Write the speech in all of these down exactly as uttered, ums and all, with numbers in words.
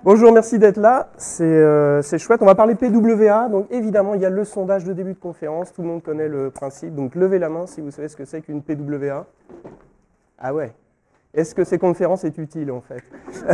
Bonjour, merci d'être là, c'est euh, chouette. On va parler P W A, donc évidemment il y a le sondage de début de conférence, tout le monde connaît le principe, donc levez la main si vous savez ce que c'est qu'une P W A. Ah ouais, est-ce que ces conférences est utile en fait?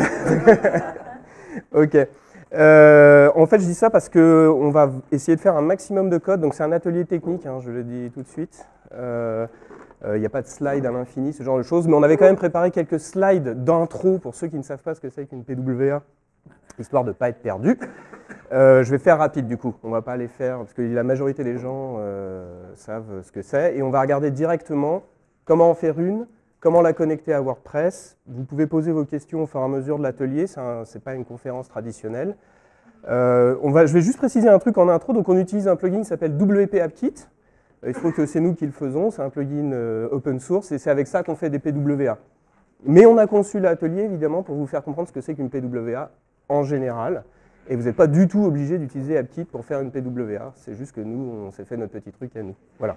Ok. Euh, en fait je dis ça parce qu'on va essayer de faire un maximum de code, donc c'est un atelier technique, hein, je le dis tout de suite. Euh, Il n'y euh, a pas de slide à l'infini, ce genre de choses, mais on avait quand même préparé quelques slides d'intro pour ceux qui ne savent pas ce que c'est qu'une P W A, histoire de ne pas être perdu. Euh, je vais faire rapide du coup, on ne va pas les faire, parce que la majorité des gens euh, savent ce que c'est, et on va regarder directement comment en faire une, comment la connecter à WordPress. Vous pouvez poser vos questions au fur et à mesure de l'atelier, ce n'est pas une conférence traditionnelle. Euh, on va, je vais juste préciser un truc en intro, donc on utilise un plugin qui s'appelle W P AppKit. Il se trouve que c'est nous qui le faisons, c'est un plugin euh, open source et c'est avec ça qu'on fait des P W A. Mais on a conçu l'atelier évidemment pour vous faire comprendre ce que c'est qu'une P W A en général. Et vous n'êtes pas du tout obligé d'utiliser AppKit pour faire une P W A, c'est juste que nous, on s'est fait notre petit truc à nous. Voilà.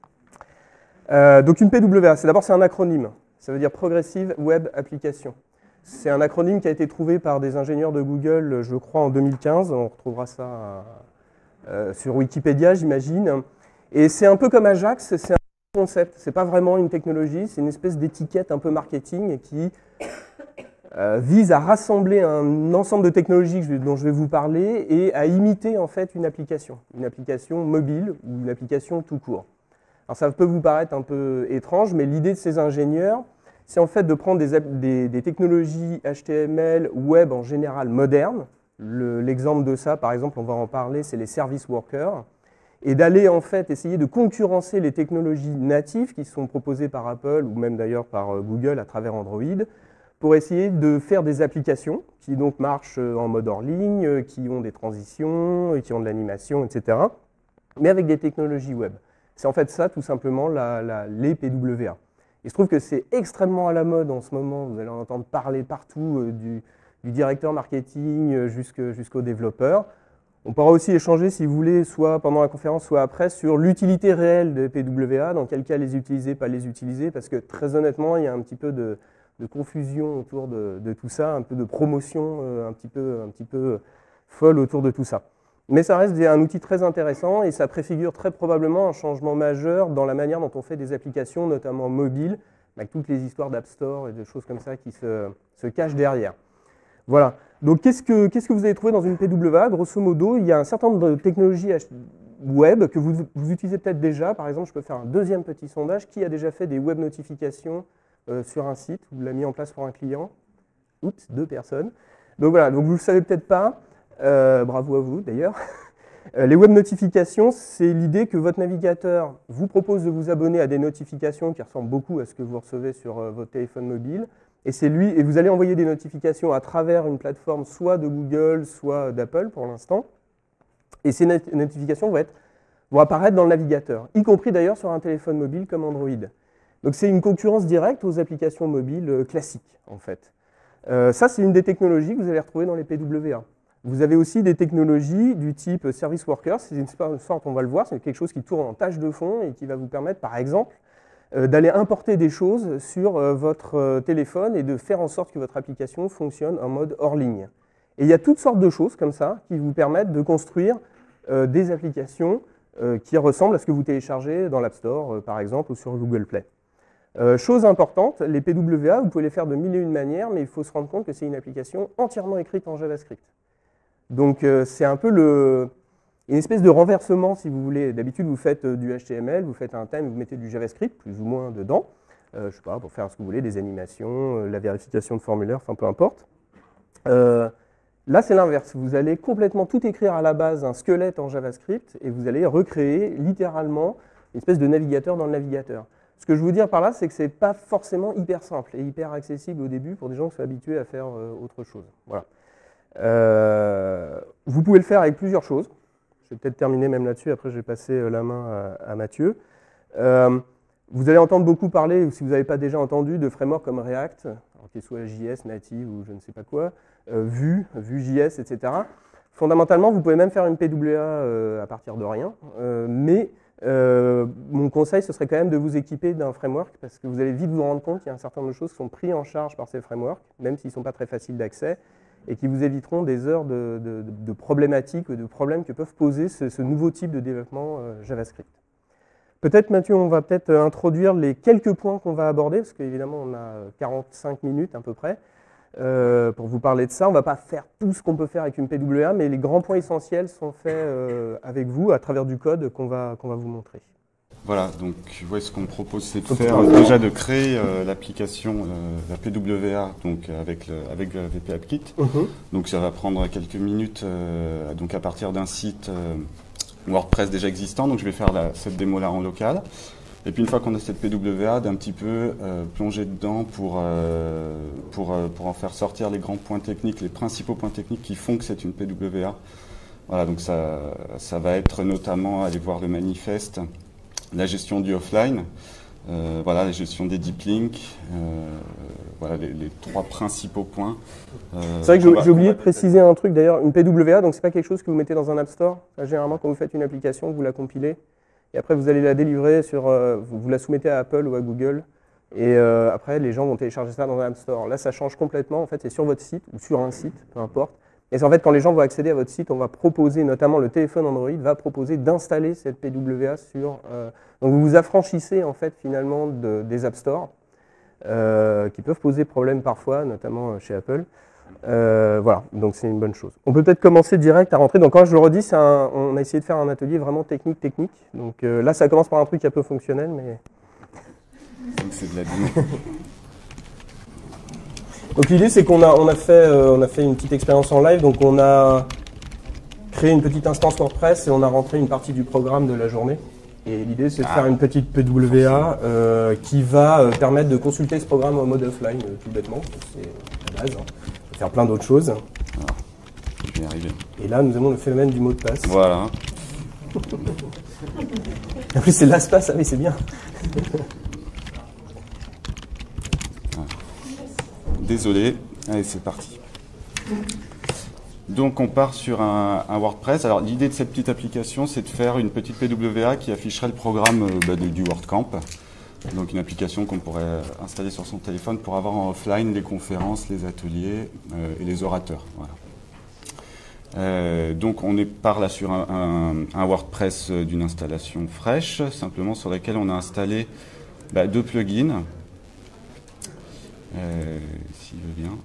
Euh, donc une P W A, c'est d'abord c'est un acronyme, ça veut dire Progressive Web Application. C'est un acronyme qui a été trouvé par des ingénieurs de Google, je crois en deux mille quinze, on retrouvera ça euh, sur Wikipédia, j'imagine. Et c'est un peu comme Ajax, c'est un concept, c'est pas vraiment une technologie, c'est une espèce d'étiquette un peu marketing qui euh, vise à rassembler un ensemble de technologies dont je vais vous parler et à imiter en fait une application, une application mobile ou une application tout court. Alors ça peut vous paraître un peu étrange, mais l'idée de ces ingénieurs, c'est en fait de prendre des, des, des technologies H T M L, web en général modernes. L'exemple de ça, par exemple, on va en parler, c'est les service workers. Et d'aller en fait essayer de concurrencer les technologies natives qui sont proposées par Apple ou même d'ailleurs par Google à travers Android pour essayer de faire des applications qui donc marchent en mode hors ligne, qui ont des transitions, qui ont de l'animation, et cetera, mais avec des technologies web. C'est en fait ça tout simplement la, la, les P W A. Il se trouve que c'est extrêmement à la mode en ce moment, vous allez en entendre parler partout euh, du, du directeur marketing jusqu'au jusqu'aux développeurs. On pourra aussi échanger, si vous voulez, soit pendant la conférence, soit après, sur l'utilité réelle des P W A, dans quel cas les utiliser, pas les utiliser, parce que très honnêtement, il y a un petit peu de, de confusion autour de, de tout ça, un peu de promotion euh, un, petit peu, un petit peu folle autour de tout ça. Mais ça reste un outil très intéressant et ça préfigure très probablement un changement majeur dans la manière dont on fait des applications, notamment mobiles, avec toutes les histoires d'App Store et de choses comme ça qui se, se cachent derrière. Voilà. Donc, qu'est-ce que, qu'est-ce que vous avez trouvé dans une P W A? Grosso modo, il y a un certain nombre de technologies web que vous, vous utilisez peut-être déjà. Par exemple, je peux faire un deuxième petit sondage. Qui a déjà fait des web notifications euh, sur un site? Vous l'avez mis en place pour un client? Oups, deux personnes. Donc voilà, donc vous ne le savez peut-être pas. Euh, bravo à vous d'ailleurs. Euh, les web notifications, c'est l'idée que votre navigateur vous propose de vous abonner à des notifications qui ressemblent beaucoup à ce que vous recevez sur euh, votre téléphone mobile. Et c'est lui, et vous allez envoyer des notifications à travers une plateforme soit de Google, soit d'Apple pour l'instant. Et ces not notifications vont, être, vont apparaître dans le navigateur, y compris d'ailleurs sur un téléphone mobile comme Android. Donc c'est une concurrence directe aux applications mobiles classiques, en fait. Euh, ça, c'est une des technologies que vous allez retrouver dans les P W A. Vous avez aussi des technologies du type Service Worker, c'est une sorte, on va le voir, c'est quelque chose qui tourne en tâche de fond et qui va vous permettre, par exemple, d'aller importer des choses sur votre téléphone et de faire en sorte que votre application fonctionne en mode hors ligne. Et il y a toutes sortes de choses comme ça qui vous permettent de construire euh, des applications euh, qui ressemblent à ce que vous téléchargez dans l'App Store, euh, par exemple, ou sur Google Play. Euh, chose importante, les P W A, vous pouvez les faire de mille et une manières, mais il faut se rendre compte que c'est une application entièrement écrite en JavaScript. Donc euh, c'est un peu le... une espèce de renversement, si vous voulez. D'habitude, vous faites du H T M L, vous faites un thème, vous mettez du JavaScript, plus ou moins dedans, euh, je ne sais pas, pour faire ce que vous voulez, des animations, euh, la vérification de formulaire, enfin peu importe. Euh, là, c'est l'inverse. Vous allez complètement tout écrire à la base, un squelette en JavaScript, et vous allez recréer littéralement une espèce de navigateur dans le navigateur. Ce que je veux vous dire par là, c'est que ce n'est pas forcément hyper simple et hyper accessible au début pour des gens qui sont habitués à faire euh, autre chose. Voilà. Euh, vous pouvez le faire avec plusieurs choses. Je vais peut-être terminer même là-dessus, après je vais passer la main à, à Mathieu. Euh, vous allez entendre beaucoup parler, ou si vous n'avez pas déjà entendu, de frameworks comme React, qu'il soit J S, Native ou je ne sais pas quoi, euh, Vue, Vue.js, et cetera. Fondamentalement, vous pouvez même faire une P W A euh, à partir de rien, euh, mais euh, mon conseil, ce serait quand même de vous équiper d'un framework, parce que vous allez vite vous rendre compte qu'il y a un certain nombre de choses qui sont prises en charge par ces frameworks, même s'ils ne sont pas très faciles d'accès. et qui vous éviteront des heures de, de, de problématiques ou de problèmes que peuvent poser ce, ce nouveau type de développement euh, JavaScript. Peut-être, Mathieu, on va peut-être introduire les quelques points qu'on va aborder, parce qu'évidemment, on a quarante-cinq minutes à peu près euh, pour vous parler de ça. On ne va pas faire tout ce qu'on peut faire avec une P W A, mais les grands points essentiels sont faits euh, avec vous à travers du code qu'on va, qu'on va vous montrer. Voilà, donc ouais, ce qu'on propose, c'est de faire euh, déjà de créer euh, l'application, euh, la P W A, donc avec le, avec le V P App Kit. Uh-huh. Donc ça va prendre quelques minutes, euh, donc à partir d'un site euh, WordPress déjà existant. Donc je vais faire la, cette démo là en local. Et puis une fois qu'on a cette P W A, d'un petit peu euh, plonger dedans pour euh, pour euh, pour en faire sortir les grands points techniques, les principaux points techniques qui font que c'est une P W A. Voilà, donc ça ça va être notamment aller voir le manifeste. La gestion du offline, euh, voilà, la gestion des deep links, euh, voilà les, les trois principaux points. Euh, c'est vrai que j'ai oublié de préciser un truc d'ailleurs, une P W A, donc c'est pas quelque chose que vous mettez dans un App Store. Ça, généralement, quand vous faites une application, vous la compilez et après vous allez la délivrer sur, euh, vous, vous la soumettez à Apple ou à Google et euh, après les gens vont télécharger ça dans un App Store. Là, ça change complètement. En fait, c'est sur votre site ou sur un site, peu importe. Et en fait, quand les gens vont accéder à votre site, on va proposer, notamment le téléphone Android, va proposer d'installer cette P W A sur... Euh, donc vous vous affranchissez en fait finalement de, des App Store, euh, qui peuvent poser problème parfois, notamment chez Apple. Euh, voilà, donc c'est une bonne chose. On peut peut-être commencer direct à rentrer. Donc quand je le redis, c'est un, on a essayé de faire un atelier vraiment technique-technique. Donc euh, là, ça commence par un truc un peu fonctionnel, mais... Donc c'est de la démo. Donc l'idée c'est qu'on a, on a, fait, euh, on a fait une petite expérience en live, donc on a créé une petite instance WordPress et on a rentré une partie du programme de la journée. Et l'idée c'est de ah, faire une petite P W A euh, qui va euh, permettre de consulter ce programme en mode offline, euh, tout bêtement, c'est la base. Hein. On peut faire plein d'autres choses. Alors, je vais y arriver. Et là nous avons le phénomène du mot de passe. Voilà. En plus c'est l'espace, ah oui c'est bien. Désolé, allez c'est parti. Donc on part sur un, un WordPress. Alors l'idée de cette petite application, c'est de faire une petite P W A qui afficherait le programme euh, bah, de, du WordCamp. Donc une application qu'on pourrait installer sur son téléphone pour avoir en offline les conférences, les ateliers euh, et les orateurs. Voilà. Euh, donc on est par là sur un, un, un WordPress d'une installation fraîche, simplement sur laquelle on a installé bah, deux plugins. Euh, S'il veut bien.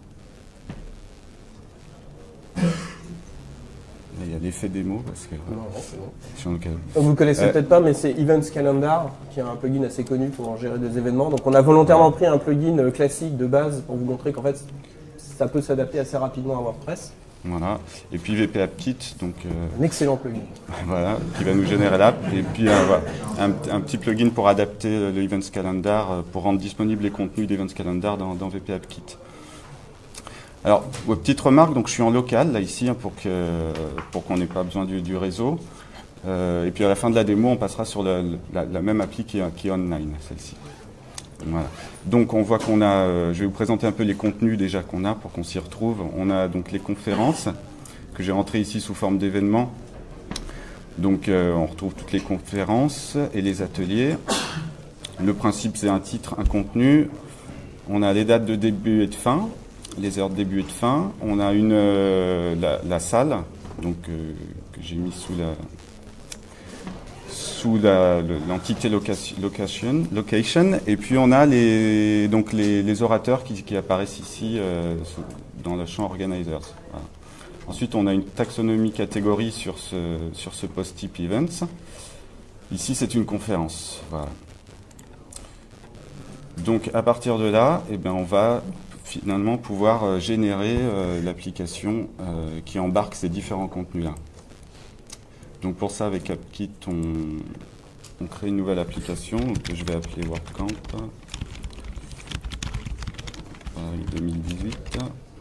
Il y a l'effet démo parce que. Non, non, c'est bon. Sur le cas. Donc, vous connaissez euh, peut-être pas, mais c'est Events Calendar, qui est un plugin assez connu pour gérer des événements. Donc on a volontairement pris un plugin classique de base pour vous montrer qu'en fait ça peut s'adapter assez rapidement à WordPress. Voilà. Et puis V P App Kit, donc. Euh, un excellent plugin. Voilà, qui va nous générer l'app. Et puis un, voilà, un, un petit plugin pour adapter le Events Calendar, pour rendre disponibles les contenus d'Events Calendar dans, dans V P App Kit. Alors, ouais, petite remarque, donc je suis en local là ici hein, pour que pour qu'on n'ait pas besoin du, du réseau. Euh, et puis à la fin de la démo, on passera sur la, la, la même appli qui est, qui est online, celle-ci. Voilà. Donc on voit qu'on a, euh, je vais vous présenter un peu les contenus déjà qu'on a pour qu'on s'y retrouve. On a donc les conférences que j'ai rentrées ici sous forme d'événements. Donc euh, on retrouve toutes les conférences et les ateliers. Le principe c'est un titre, un contenu. On a les dates de début et de fin, les heures de début et de fin. On a une euh, la, la salle donc euh, que j'ai mis sous la sous l'entité location, location, location, et puis on a les, donc les, les orateurs qui, qui apparaissent ici euh, dans le champ Organizers. Voilà. Ensuite, on a une taxonomie catégorie sur ce, sur ce post-type Events. Ici, c'est une conférence. Voilà. Donc, à partir de là, eh bien, on va finalement pouvoir euh, générer euh, l'application euh, qui embarque ces différents contenus-là. Donc pour ça, avec AppKit, on, on crée une nouvelle application que je vais appeler WordCamp deux mille dix-huit.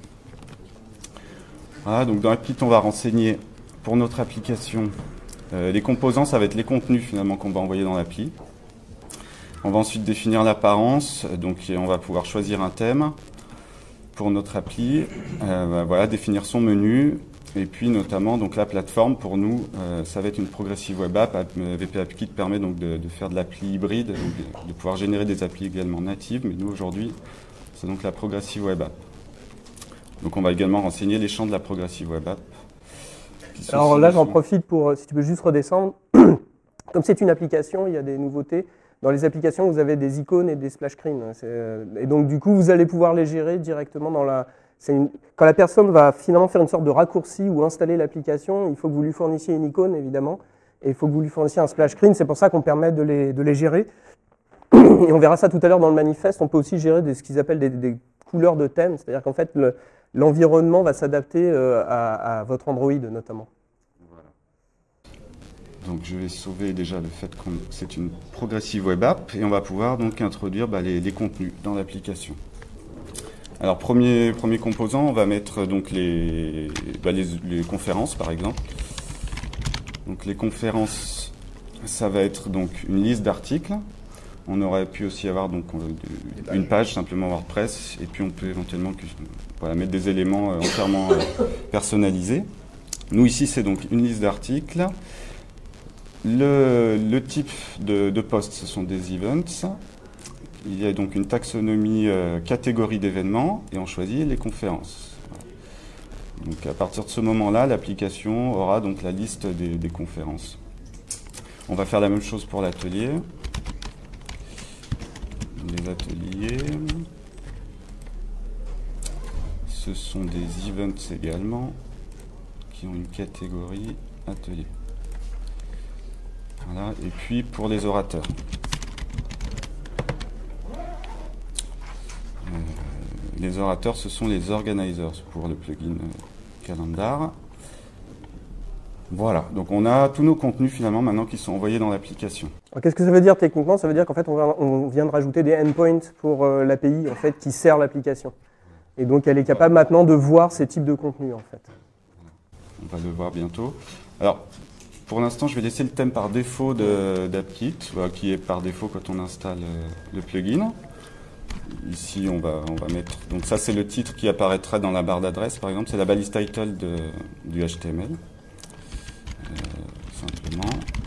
Voilà, donc dans AppKit, on va renseigner pour notre application euh, les composants, ça va être les contenus finalement qu'on va envoyer dans l'appli. On va ensuite définir l'apparence, donc on va pouvoir choisir un thème pour notre appli, euh, voilà, définir son menu. Et puis notamment donc la plateforme pour nous, euh, ça va être une progressive web app. V P App Kit permet donc de, de faire de l'appli hybride, donc de, de pouvoir générer des applis également natives. Mais nous aujourd'hui, c'est donc la progressive web app. Donc on va également renseigner les champs de la Progressive Web App. Alors là, j'en profite pour, si tu peux juste redescendre. Comme c'est une application, il y a des nouveautés. Dans les applications, vous avez des icônes et des splash screens. Et donc, du coup, vous allez pouvoir les gérer directement dans la... Une... Quand la personne va finalement faire une sorte de raccourci ou installer l'application, il faut que vous lui fournissiez une icône, évidemment, et il faut que vous lui fournissiez un splash screen. C'est pour ça qu'on permet de les, de les gérer. Et on verra ça tout à l'heure dans le manifeste. On peut aussi gérer des, ce qu'ils appellent des, des couleurs de thème. C'est-à-dire qu'en fait, le, l'environnement va s'adapter euh, à, à votre Android, notamment. Voilà. Donc, je vais sauver déjà le fait que c'est une Progressive Web App, et on va pouvoir donc introduire bah, les, les contenus dans l'application. Alors, premier, premier composant, on va mettre donc les, bah, les, les conférences, par exemple. Donc, les conférences, ça va être donc une liste d'articles. On aurait pu aussi avoir donc une page simplement WordPress, et puis on peut éventuellement voilà, mettre des éléments entièrement personnalisés. Nous, ici, c'est donc une liste d'articles. Le, le type de, de post, ce sont des events. Il y a donc une taxonomie euh, catégorie d'événements, et on choisit les conférences. Voilà. Donc à partir de ce moment-là, l'application aura donc la liste des, des conférences. On va faire la même chose pour l'atelier. Les ateliers. Ce sont des events également, qui ont une catégorie atelier. Voilà. Et puis pour les orateurs. Les orateurs, ce sont les organizers pour le plugin Calendar. Voilà, donc on a tous nos contenus finalement maintenant qui sont envoyés dans l'application. Qu'est-ce que ça veut dire techniquement? Ça veut dire qu'en fait on, va, on vient de rajouter des endpoints pour euh, l'A P I en fait, qui sert l'application. Et donc elle est capable maintenant de voir ces types de contenus en fait. On va le voir bientôt. Alors pour l'instant je vais laisser le thème par défaut de, d'AppKit, voilà, qui est par défaut quand on installe euh, le plugin. Ici, on va, on va mettre... Donc ça, c'est le titre qui apparaîtra dans la barre d'adresse, par exemple. C'est la balise title de, du H T M L. Euh, simplement.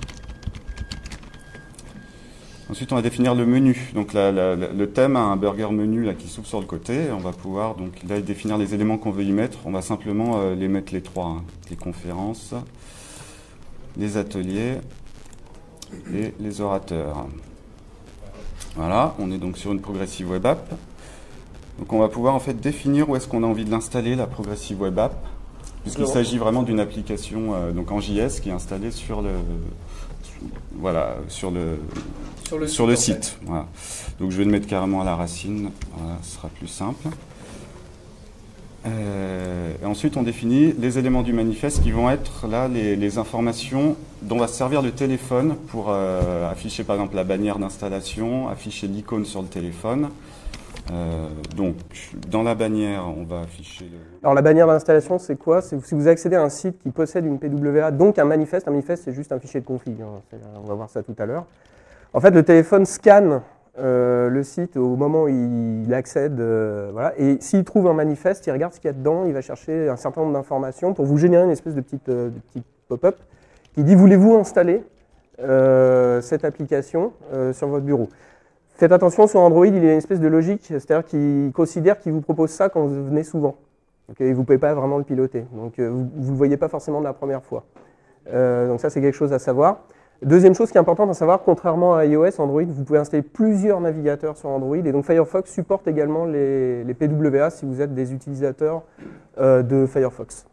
Ensuite, on va définir le menu. Donc la, la, la, le thème a un burger menu là, qui s'ouvre sur le côté. On va pouvoir donc, là, définir les éléments qu'on veut y mettre. On va simplement euh, les mettre les trois. Hein. Les conférences, les ateliers et les orateurs. Voilà, on est donc sur une Progressive Web App. Donc on va pouvoir en fait définir où est-ce qu'on a envie de l'installer, la Progressive Web App, puisqu'il s'agit vraiment d'une application euh, donc en J S qui est installée sur le, voilà, sur le, sur le sur site. Le site voilà. Donc je vais le mettre carrément à la racine, voilà, ce sera plus simple. Euh, et ensuite, on définit les éléments du manifeste qui vont être là les, les informations dont va servir le téléphone pour euh, afficher par exemple la bannière d'installation, afficher l'icône sur le téléphone. Euh, donc, dans la bannière, on va afficher... Le... Alors la bannière d'installation, c'est quoi? C'est si vous accédez à un site qui possède une P W A, donc un manifeste. Un manifeste, c'est juste un fichier de config. Hein. On va voir ça tout à l'heure. En fait, le téléphone scanne Euh, le site au moment où il accède, euh, voilà. Et s'il trouve un manifeste, il regarde ce qu'il y a dedans, il va chercher un certain nombre d'informations pour vous générer une espèce de petite, euh, de petite pop-up qui dit « Voulez-vous installer euh, cette application euh, sur votre bureau ?» Faites attention, sur Android, il y a une espèce de logique, c'est-à-dire qu'il considère qu'il vous propose ça quand vous venez souvent. Okay, et vous ne pouvez pas vraiment le piloter, donc euh, vous ne le voyez pas forcément de la première fois. Euh, donc ça, c'est quelque chose à savoir. Deuxième chose qui est importante à savoir, contrairement à iOS, Android, vous pouvez installer plusieurs navigateurs sur Android, et donc Firefox supporte également les, les P W A si vous êtes des utilisateurs euh, de Firefox.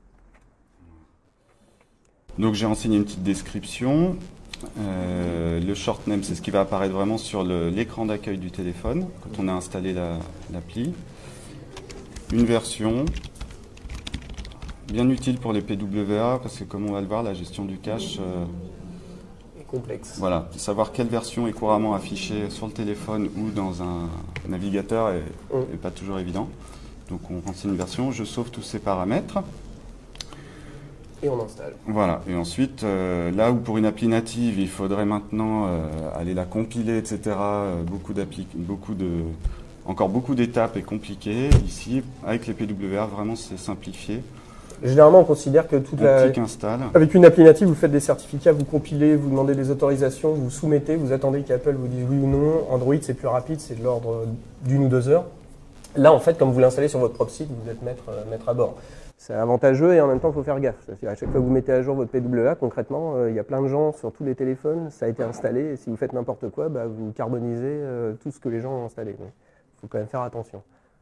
Donc j'ai renseigné une petite description. Euh, le short name, c'est ce qui va apparaître vraiment sur l'écran d'accueil du téléphone quand on a installé l'appli. La, une version, bien utile pour les P W A, parce que comme on va le voir, la gestion du cache... Euh, complexe. Voilà, savoir quelle version est couramment affichée sur le téléphone ou dans un navigateur est, mmh. est pas toujours évident. Donc on renseigne une version, je sauve tous ces paramètres. Et on installe. Voilà, et ensuite, euh, là où pour une appli native, il faudrait maintenant euh, aller la compiler, et cetera, euh, beaucoup d'appli, beaucoup de, encore beaucoup d'étapes et compliquées, ici, avec les P W A, vraiment c'est simplifié. Généralement, on considère que toute la... avec une appli native, vous faites des certificats, vous compilez, vous demandez des autorisations, vous soumettez, vous attendez qu'Apple vous dise oui ou non. Android, c'est plus rapide, c'est de l'ordre d'une ou deux heures. Là, en fait, comme vous l'installez sur votre propre site, vous êtes maître, euh, maître à bord. C'est avantageux et en même temps, il faut faire gaffe. C'est-à-dire, à chaque fois que vous mettez à jour votre P W A, concrètement, euh, il y a plein de gens sur tous les téléphones, ça a été installé, et si vous faites n'importe quoi, bah, vous carbonisez euh, tout ce que les gens ont installé. Il faut quand même faire attention.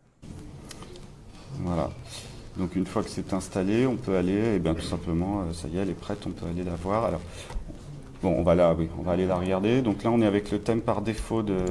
Voilà. Donc une fois que c'est installé, on peut aller, et bien tout simplement, euh, ça y est, elle est prête, on peut aller la voir. Alors, bon, on va là, oui, on va aller la regarder. Donc là, on est avec le thème par défaut de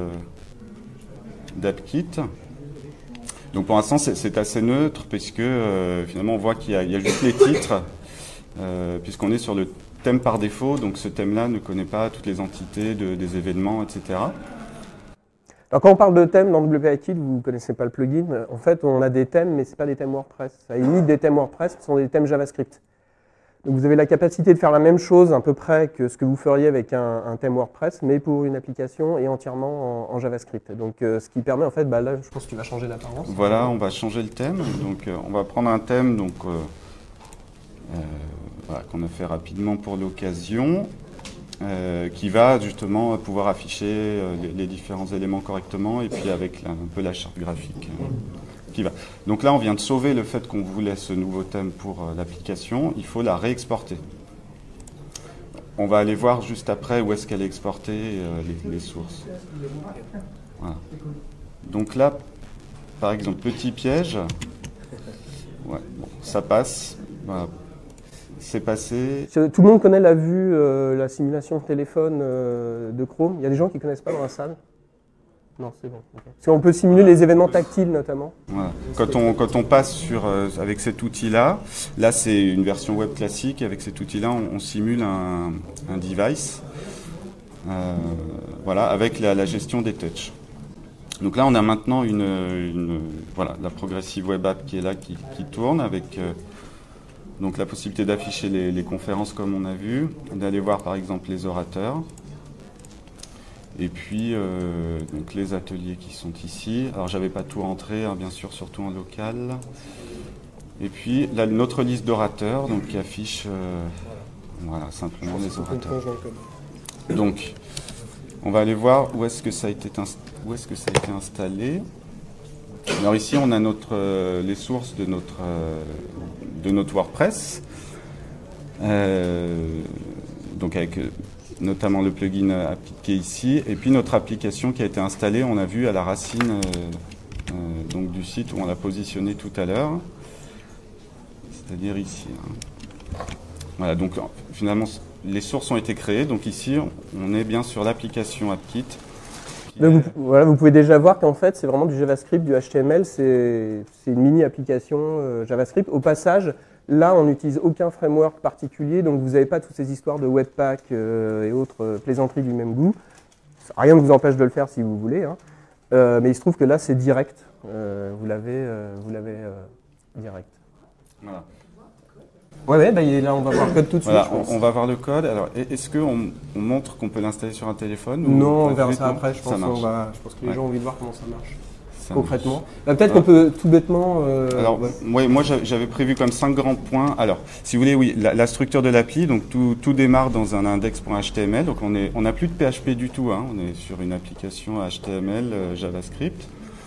d'AppKit. Donc pour l'instant, c'est assez neutre, puisque euh, finalement, on voit qu'il y, y a juste les titres, euh, puisqu'on est sur le thème par défaut. Donc ce thème-là ne connaît pas toutes les entités de, des événements, et cetera. Alors quand on parle de thème dans W P A Kit, vous ne connaissez pas le plugin, en fait on a des thèmes, mais ce n'est pas des thèmes WordPress. Ça imite des thèmes WordPress, ce sont des thèmes JavaScript. Donc vous avez la capacité de faire la même chose à peu près que ce que vous feriez avec un, un thème WordPress, mais pour une application et entièrement en, en JavaScript. Donc euh, ce qui permet en fait, bah, là je pense que tu vas changer d'apparence. Voilà, on va changer le thème. Donc euh, on va prendre un thème donc euh, euh, voilà, qu'on a fait rapidement pour l'occasion. Euh, qui va justement pouvoir afficher euh, les, les différents éléments correctement et puis avec la, un peu la charte graphique euh, qui va. Donc là, on vient de sauver le fait qu'on voulait ce nouveau thème pour euh, l'application. Il faut la réexporter. On va aller voir juste après où est-ce qu'elle est exportée, euh, les, les sources. Voilà. Donc là, par exemple, petit piège. Ouais, bon, ça passe. Voilà. C'est passé. Tout le monde connaît la vue, euh, la simulation de téléphone euh, de Chrome. Il y a des gens qui ne connaissent pas dans la salle? Non, c'est bon. Okay. Parce qu'on peut simuler les événements tactiles notamment. Voilà. Quand, on, quand on passe sur, euh, avec cet outil-là, là c'est une version web classique. Avec cet outil-là, on, on simule un, un device euh, voilà, avec la, la gestion des touches. Donc là, on a maintenant une, une, voilà, la Progressive Web App qui est là, qui, qui tourne avec... Euh, Donc la possibilité d'afficher les, les conférences comme on a vu, d'aller voir par exemple les orateurs, et puis euh, donc les ateliers qui sont ici. Alors j'avais pas tout rentré, hein, bien sûr, surtout en local. Et puis là, notre liste d'orateurs, donc qui affiche euh, voilà, simplement les orateurs. Donc on va aller voir où est-ce que ça a été, où est-ce que ça a été installé. Alors ici on a notre, euh, les sources de notre, euh, de notre WordPress, euh, donc avec euh, notamment le plugin AppKit qui est ici, et puis notre application qui a été installée, on a vu à la racine euh, euh, donc du site où on l'a positionné tout à l'heure, c'est-à-dire ici. Hein. Voilà, donc finalement les sources ont été créées, donc ici on est bien sur l'application AppKit. Donc vous, voilà, vous pouvez déjà voir qu'en fait, c'est vraiment du JavaScript, du H T M L, c'est une mini-application euh, JavaScript. Au passage, là, on n'utilise aucun framework particulier, donc vous n'avez pas toutes ces histoires de Webpack euh, et autres euh, plaisanteries du même goût. Rien ne vous empêche de le faire si vous voulez, hein. euh, mais il se trouve que là, c'est direct. Euh, vous l'avez euh, vous l'avez euh, direct. Voilà. Ouais, ouais, bah, là on va voir le code tout de suite. Voilà, on, on va voir le code. Alors, est-ce qu'on on montre qu'on peut l'installer sur un téléphone? Non, on verra ça après. Je pense, va, je pense que les ouais. gens ont envie de voir comment ça marche ça concrètement. Bah, Peut-être ouais. qu'on peut tout bêtement. Euh, Alors, ouais. ouais, moi j'avais prévu comme cinq grands points. Alors, si vous voulez, oui, la, la structure de l'appli, donc tout, tout démarre dans un index.html. Donc, on est, on n'a plus de P H P du tout. Hein, on est sur une application H T M L, euh, JavaScript.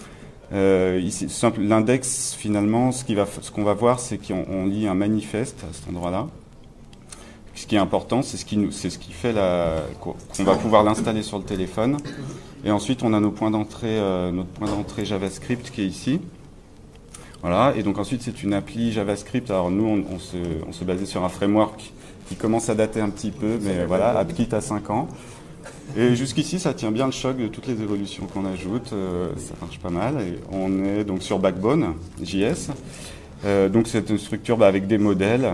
Euh, ici, l'index, finalement, ce qu'on va, ce qu'on va voir, c'est qu'on lit un manifeste à cet endroit-là. Ce qui est important, c'est ce qui nous, c'est ce qui fait la, qu'on va pouvoir l'installer sur le téléphone. Et ensuite, on a nos points d'entrée, euh, notre point d'entrée JavaScript qui est ici. Voilà. Et donc ensuite, c'est une appli JavaScript. Alors nous, on, on se, on se basait sur un framework qui commence à dater un petit peu, mais voilà, AppKit a cinq ans. Et jusqu'ici, ça tient bien le choc de toutes les évolutions qu'on ajoute. Euh, ça marche pas mal. Et on est donc sur Backbone J S. Euh, donc c'est une structure bah, avec des modèles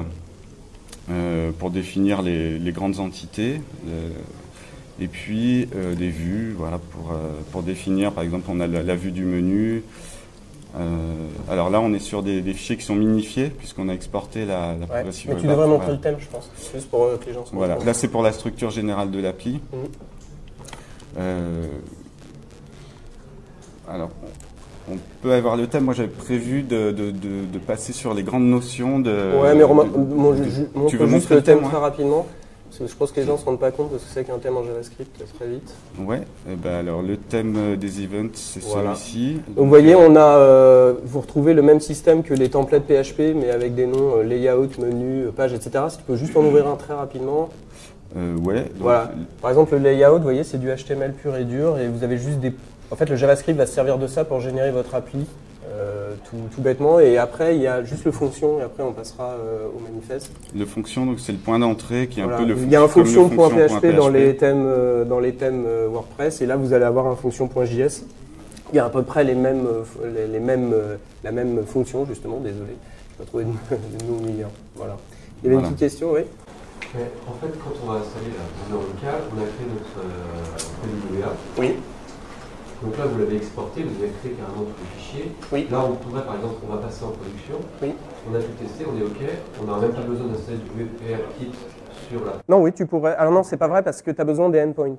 euh, pour définir les, les grandes entités. Euh, et puis euh, des vues, voilà, pour, euh, pour définir, par exemple, on a la, la vue du menu. Euh, alors là, on est sur des, des fichiers qui sont minifiés, puisqu'on a exporté la, la progressive. Ouais, mais tu devrais montrer le thème, je pense, juste pour euh, que les gens se Voilà, là c'est pour la structure générale de l'appli. Mmh. Euh, alors, on peut avoir le thème. Moi, j'avais prévu de, de, de, de passer sur les grandes notions de. Ouais, mais de, mon, je, je, tu veux juste le thème, thème très rapidement. Je pense que les gens ne se rendent pas compte de ce que c'est qu'un thème en JavaScript très vite. Ouais, et ben alors le thème des events, c'est voilà. celui-ci. Donc vous voyez, on a, euh, vous retrouvez le même système que les templates P H P, mais avec des noms euh, layout, menu, page, et cetera. Si tu peux juste en ouvrir un très rapidement. Euh, ouais. Donc, voilà. Par exemple, le layout, vous voyez, c'est du H T M L pur et dur, et vous avez juste des. En fait, le JavaScript va se servir de ça pour générer votre appli. Euh, tout, tout bêtement, et après il y a juste le fonction, et après on passera euh, au manifeste. Le fonction, donc c'est le point d'entrée qui est voilà. un peu le. Il y a un fonction.php dans les thèmes euh, dans les thèmes euh, WordPress, et là vous allez avoir un fonction.js. Il y a à peu près les mêmes, les, les mêmes, euh, la même fonction justement. Désolé, je vais pas trouver de nom milieu. Voilà. Il y avait voilà. une petite question, oui. Mais en fait, quand on va installer la local, on a créé notre euh, P W A. Oui. Donc là, vous l'avez exporté, vous avez créé carrément tous les fichiers. Oui. Là, on pourrait, par exemple, on va passer en production. Oui. On a tout testé, on est OK. On n'a même pas besoin d'installer du WebAppKit sur la... Non, oui, tu pourrais. Alors non, c'est pas vrai parce que tu as besoin des endpoints.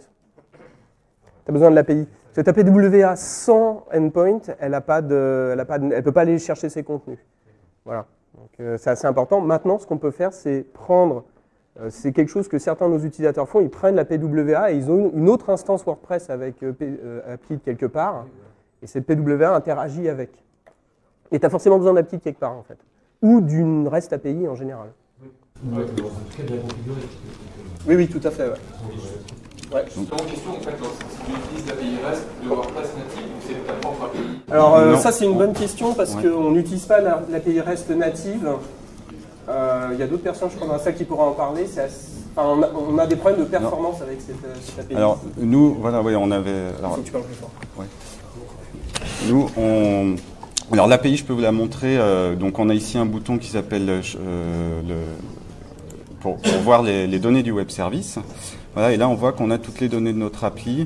Tu as besoin de l'A P I. Parce que ta P W A sans endpoint, elle ne peut pas aller chercher ses contenus. Voilà. Donc euh, c'est assez important. Maintenant, ce qu'on peut faire, c'est prendre... Euh, c'est quelque chose que certains de nos utilisateurs font. Ils prennent la P W A et ils ont une autre instance WordPress avec euh, euh, AppKit quelque part. Et cette P W A interagit avec. Et tu as forcément besoin d'AppKit quelque part, en fait. Ou d'une REST A P I en général. Ouais, oui, oui, tout à fait. Ouais. Ouais. Justement, question, en fait, si tu utilises l'A P I REST de WordPress native ou c'est ta propre A P I? Alors, euh, ça, c'est une bonne question parce ouais. qu'on n'utilise pas l'A P I REST native. Il euh, y a d'autres personnes, je crois, dans la salle qui pourraient en parler. Assez... Enfin, on, a, on a des problèmes de performance non. avec cette, cette A P I. Alors, nous, voilà, oui, on avait. Alors, faut que tu parles plus fort. Ouais. Nous, on. Alors, l'A P I, je peux vous la montrer. Euh, donc, on a ici un bouton qui s'appelle euh, le. Pour, pour voir les, les données du web service. Voilà, et là, on voit qu'on a toutes les données de notre appli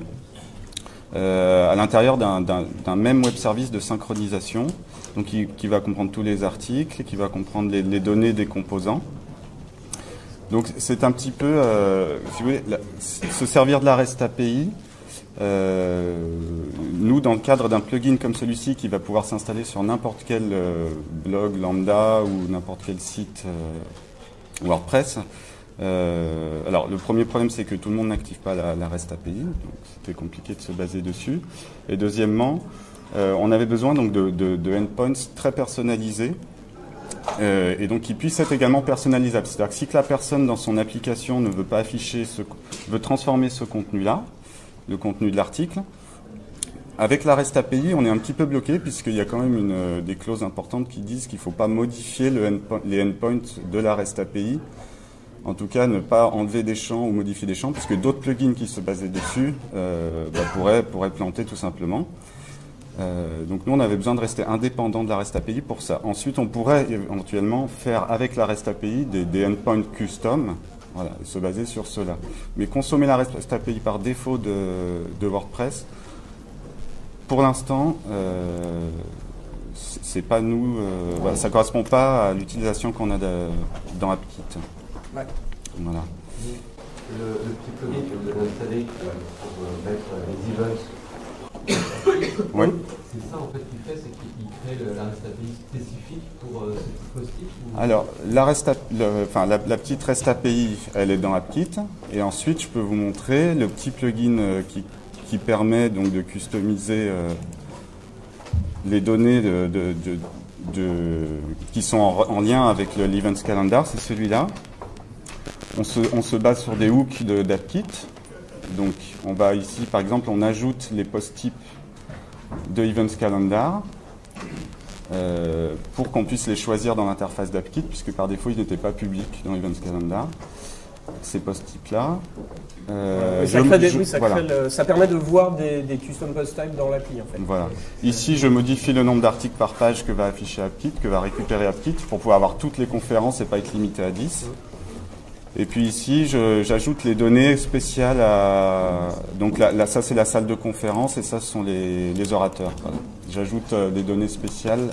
euh, à l'intérieur d'un même web service de synchronisation. Donc, qui, qui va comprendre tous les articles, qui va comprendre les, les données des composants. Donc, c'est un petit peu, euh, si vous voulez, la, se servir de la REST A P I. Euh, nous, dans le cadre d'un plugin comme celui-ci, qui va pouvoir s'installer sur n'importe quel euh, blog lambda ou n'importe quel site euh, WordPress. Euh, alors, le premier problème, c'est que tout le monde n'active pas la, la REST A P I, donc c'était compliqué de se baser dessus. Et deuxièmement, Euh, on avait besoin donc de, de, de endpoints très personnalisés euh, et donc qui puissent être également personnalisables. C'est-à-dire que si que la personne dans son application ne veut pas afficher, ce, veut transformer ce contenu-là, le contenu de l'article, avec la REST A P I, on est un petit peu bloqué puisqu'il y a quand même une, des clauses importantes qui disent qu'il ne faut pas modifier le endpoint, les endpoints de la REST A P I. En tout cas, ne pas enlever des champs ou modifier des champs, puisque d'autres plugins qui se basaient dessus euh, bah, pourraient, pourraient planter tout simplement. Euh, donc nous on avait besoin de rester indépendant de la REST A P I pour ça. Ensuite on pourrait éventuellement faire avec la REST A P I des, des endpoints custom, voilà, et se baser sur cela. Mais consommer la REST A P I par défaut de, de WordPress, pour l'instant, euh, c'est pas nous, euh, voilà, ça correspond pas à l'utilisation qu'on a de, dans AppKit. Ouais. Voilà. Le, le petit plugin que vous avez installé pour mettre les events. Oui. C'est ça en fait qu'il fait, c'est qu'il crée le, la REST A P I spécifique pour euh, ce dispositif ou... Alors, la, REST A, le, enfin, la, la petite REST A P I, elle est dans AppKit. Et ensuite, je peux vous montrer le petit plugin euh, qui, qui permet donc de customiser euh, les données de, de, de, de, qui sont en, en lien avec l'Events Calendar. C'est celui-là. On se, on se base sur des hooks d'AppKit. Donc, on va ici, par exemple, on ajoute les post-types de Events Calendar euh, pour qu'on puisse les choisir dans l'interface d'AppKit, puisque par défaut, ils n'étaient pas publics dans Events Calendar. Ces post-types-là. Euh, ça, oui, ça, voilà. ça permet de voir des, des custom post-types dans l'appli, en fait. Voilà. Ici, je modifie le nombre d'articles par page que va afficher AppKit, que va récupérer AppKit, pour pouvoir avoir toutes les conférences et pas être limité à dix. Et puis ici, j'ajoute les données spéciales à... Donc là, là ça, c'est la salle de conférence et ça, ce sont les, les orateurs. Voilà. J'ajoute euh, des données spéciales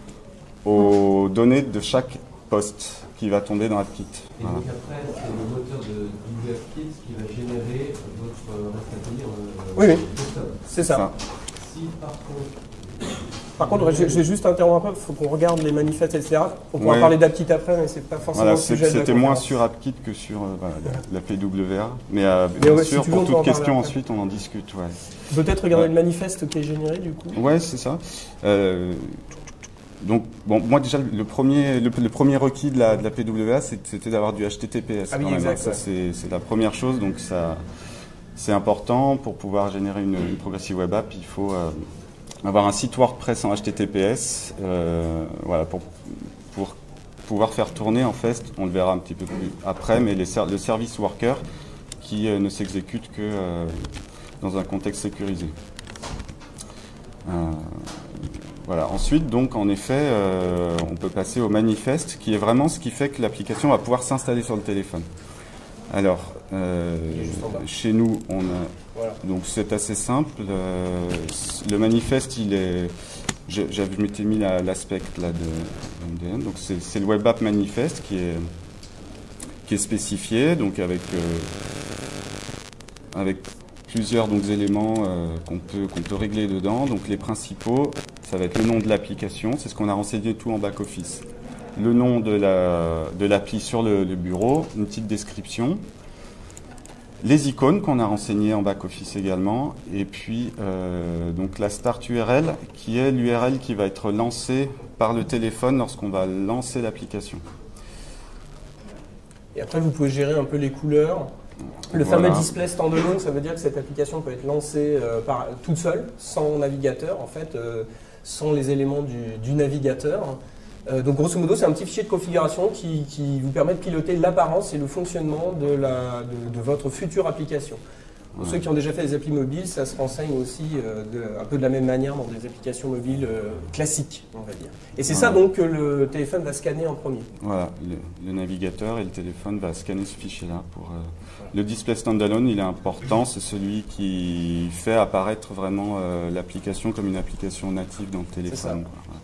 aux données de chaque post qui va tomber dans AppKit. Et voilà. Donc après, c'est le moteur de AppKit qui va générer votre REST A P I. Euh, oui, oui. C'est ça. ça. Si par contre, Par contre, je, je vais juste interrompre un peu, il faut qu'on regarde les manifestes, et cetera. On pourra Ouais. parler d'AppKit après, mais c'est pas forcément Voilà, le c'est- sujet de la c'était moins conférence. sur AppKit que sur euh, voilà, la, la P W A. Mais, euh, Mais bien ouais, si sûr, tu veux, on pour peut en toute parler question, après. ensuite, on en discute. Ouais, Peut-être regarder Ouais. le manifeste qui est généré, du coup. ouais c'est ça. Euh, donc, bon, moi, déjà, le premier, le, le premier requis de la, de la P W A, c'est- c'était d'avoir du H T T P S. Ah oui, quand même, hein. exact, Ça, ouais. c'est c'est la première chose. Donc, ça, c'est important. Pour pouvoir générer une, une Progressive Web App, il faut euh, avoir un site WordPress en H T T P S. Euh, voilà, pour, pour pouvoir faire tourner, en fait, on le verra un petit peu plus après, mais les ser le service worker qui euh, ne s'exécute que euh, dans un contexte sécurisé. Euh, voilà. Ensuite, donc, en effet, euh, on peut passer au manifeste, qui est vraiment ce qui fait que l'application va pouvoir s'installer sur le téléphone. Alors, euh, Il est juste en bas. chez nous, on a Voilà. donc c'est assez simple. Euh, le manifeste, il est, je, je m'étais mis la- l'aspect là de M D N. Donc c'est c'est le web app manifeste qui est qui est spécifié, donc avec euh, avec plusieurs donc éléments euh, qu'on peut qu'on peut régler dedans. Donc les principaux, ça va être le nom de l'application, c'est ce qu'on a renseigné tout en back office. Le nom de la de l'appli sur le, le bureau, une petite description. Les icônes qu'on a renseignées en back-office également, et puis euh, donc la start U R L qui est l'U R L qui va être lancée par le téléphone lorsqu'on va lancer l'application. Et après, vous pouvez gérer un peu les couleurs. Le Voilà. fameux display standalone, ça veut dire que cette application peut être lancée euh, par, toute seule, sans navigateur, en fait, euh, sans les éléments du, du navigateur. Euh, donc grosso modo, c'est un petit fichier de configuration qui, qui vous permet de piloter l'apparence et le fonctionnement de, la, de, de votre future application. Pour Ouais. ceux qui ont déjà fait des applis mobiles, ça se renseigne aussi euh, de, un peu de la même manière dans des applications mobiles euh, classiques, on va dire. Et c'est Ouais. ça donc que le téléphone va scanner en premier. Voilà, le, le navigateur et le téléphone va scanner ce fichier-là. Pour euh, le display standalone, il est important, c'est celui qui fait apparaître vraiment euh, l'application comme une application native dans le téléphone. Quoi. Voilà.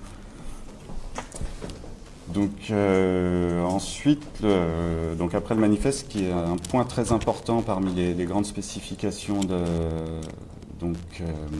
Donc euh, ensuite, le, donc après le manifeste, qui est un point très important parmi les, les grandes spécifications de, donc euh,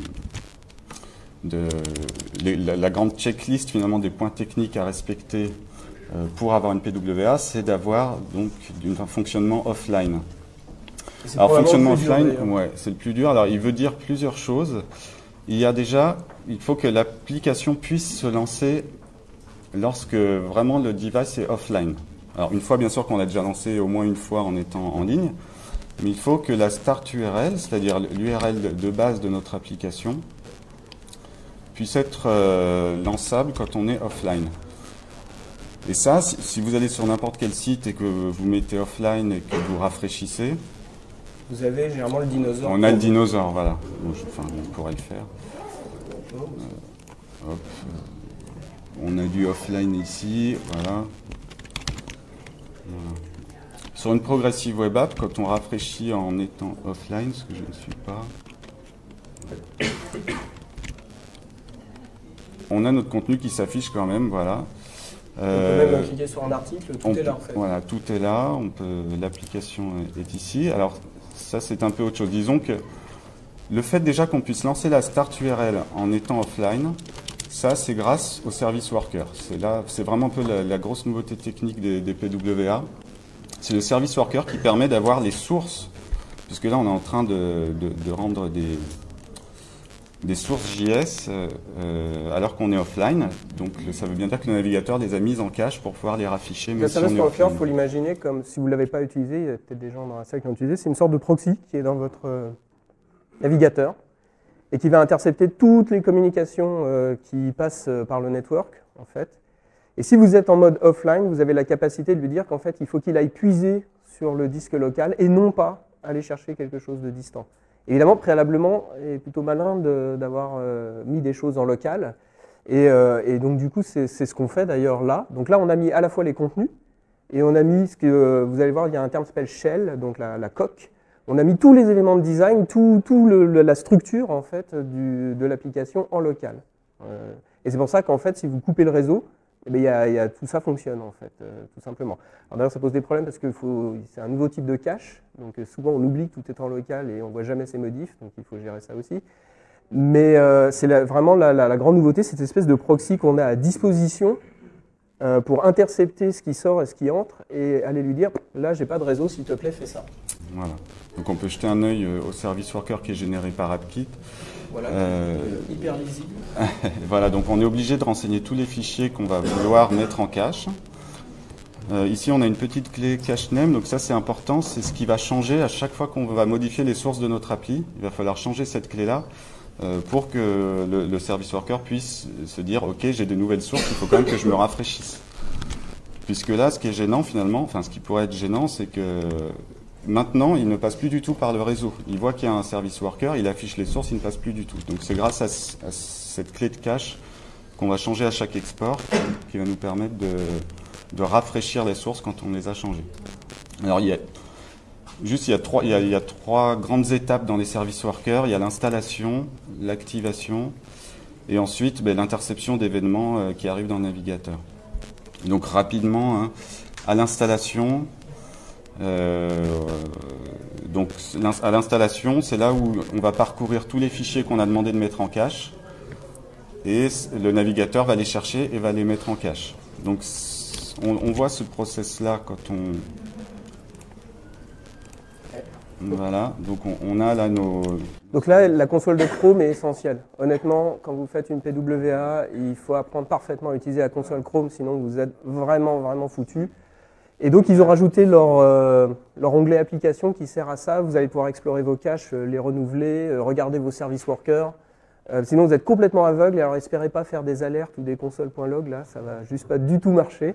de les, la, la grande checklist finalement des points techniques à respecter euh, pour avoir une P W A, c'est d'avoir donc un fonctionnement offline. Et c'est Alors probablement fonctionnement le plus dur, offline, d'ailleurs. ouais, c'est le plus dur. Alors il veut dire plusieurs choses. Il y a déjà, il faut que l'application puisse se lancer lorsque vraiment le device est offline. Alors une fois bien sûr qu'on l'a déjà lancé au moins une fois en étant en ligne, mais il faut que la start U R L, c'est-à-dire l'U R L de base de notre application, puisse être euh, lançable quand on est offline. Et ça, si, si vous allez sur n'importe quel site et que vous mettez offline et que vous rafraîchissez, Vous avez généralement le dinosaure. on a le dinosaure, voilà. Bon, je- enfin, on pourrait le faire. Euh, hop. On a du offline ici, voilà. Voilà. Sur une progressive web app, quand on rafraîchit en étant offline, ce que je ne suis pas, on a notre contenu qui s'affiche quand même, voilà. On peut Euh, même cliquer sur un article, tout on est là en peut- fait. Voilà, tout est là. On peut, l'application est, est ici. Alors ça, c'est un peu autre chose. Disons que le fait déjà qu'on puisse lancer la start U R L en étant offline, ça, c'est grâce au service worker. C'est là, c'est vraiment un peu la, la grosse nouveauté technique des, des P W A. C'est le service worker qui permet d'avoir les sources, puisque là, on est en train de, de, de rendre des des sources J S euh, alors qu'on est offline. Donc ça veut bien dire que le navigateur les a mises en cache pour pouvoir les rafficher. Le Même si on service est worker, il offline. faut l'imaginer comme, si vous ne l'avez pas utilisé, il y a peut-être des gens dans la salle qui l'ont utilisé, c'est une sorte de proxy qui est dans votre euh, navigateur et qui va intercepter toutes les communications euh, qui passent euh, par le network, en fait. Et si vous êtes en mode offline, vous avez la capacité de lui dire qu'en fait, il faut qu'il aille puiser sur le disque local et non pas aller chercher quelque chose de distant. Évidemment, préalablement, il est plutôt malin de- d'avoir euh, mis des choses en local. Et, euh, et donc, du coup, c'est c'est ce qu'on fait d'ailleurs là. Donc là, on a mis à la fois les contenus et on a mis ce que euh, vous allez voir, il y a un terme qui s'appelle shell, donc la, la coque. On a mis tous les éléments de design, tout, tout le, le- la structure en fait du, de l'application en local. Euh, et c'est pour ça qu'en fait, si vous coupez le réseau, eh bien, il y a, il y a, tout ça fonctionne en fait, euh, tout simplement. Alors d'ailleurs, ça pose des problèmes parce que faut- c'est un nouveau type de cache. Donc euh, souvent, on oublie que tout est en local et on voit jamais ces modifs. Donc il faut gérer ça aussi. Mais euh, c'est la, vraiment la, la, la grande nouveauté, cette espèce de proxy qu'on a à disposition euh, pour intercepter ce qui sort et ce qui entre et aller lui dire « là, j'ai pas de réseau, s'il te plaît, fais ça ». Voilà. Donc on peut jeter un œil au service worker qui est généré par AppKit. Voilà, euh, hyper lisible. Voilà, donc on est obligé de renseigner tous les fichiers qu'on va vouloir mettre en cache. Euh, ici, on a une petite clé cache name, donc ça c'est important, c'est ce qui va changer à chaque fois qu'on va modifier les sources de notre appli. Il va falloir changer cette clé-là euh, pour que le, le service worker puisse se dire « Ok, j'ai de nouvelles sources, il faut quand même que je me rafraîchisse ». Puisque là, ce qui est gênant finalement, enfin ce qui pourrait être gênant, c'est que maintenant, il ne passe plus du tout par le réseau. Il voit qu'il y a un service worker, il affiche les sources, il ne passe plus du tout. Donc c'est grâce à, à cette clé de cache qu'on va changer à chaque export qui va nous permettre de, de rafraîchir les sources quand on les a changées. Alors il y a, juste il y a, trois, il y a, il y a trois grandes étapes dans les service workers. Il y a l'installation, l'activation et ensuite ben, l'interception d'événements euh, qui arrivent dans le navigateur. Donc rapidement, hein, à l'installation, Euh, donc à l'installation, c'est là où on va parcourir tous les fichiers qu'on a demandé de mettre en cache et le navigateur va les chercher et va les mettre en cache. Donc on, on voit ce process là quand on voilà, donc on, on a là nos... Donc là, la console de Chrome est essentielle. Honnêtement, quand vous faites une P W A, il faut apprendre parfaitement à utiliser la console Chrome, sinon vous êtes vraiment, vraiment foutu. Et donc, ils ont rajouté leur, euh, leur onglet application qui sert à ça. Vous allez pouvoir explorer vos caches, euh, les renouveler, euh, regarder vos service workers. Euh, sinon, vous êtes complètement aveugle. Et alors, espérez pas faire des alertes ou des consoles.log. Là, ça va juste pas du tout marcher.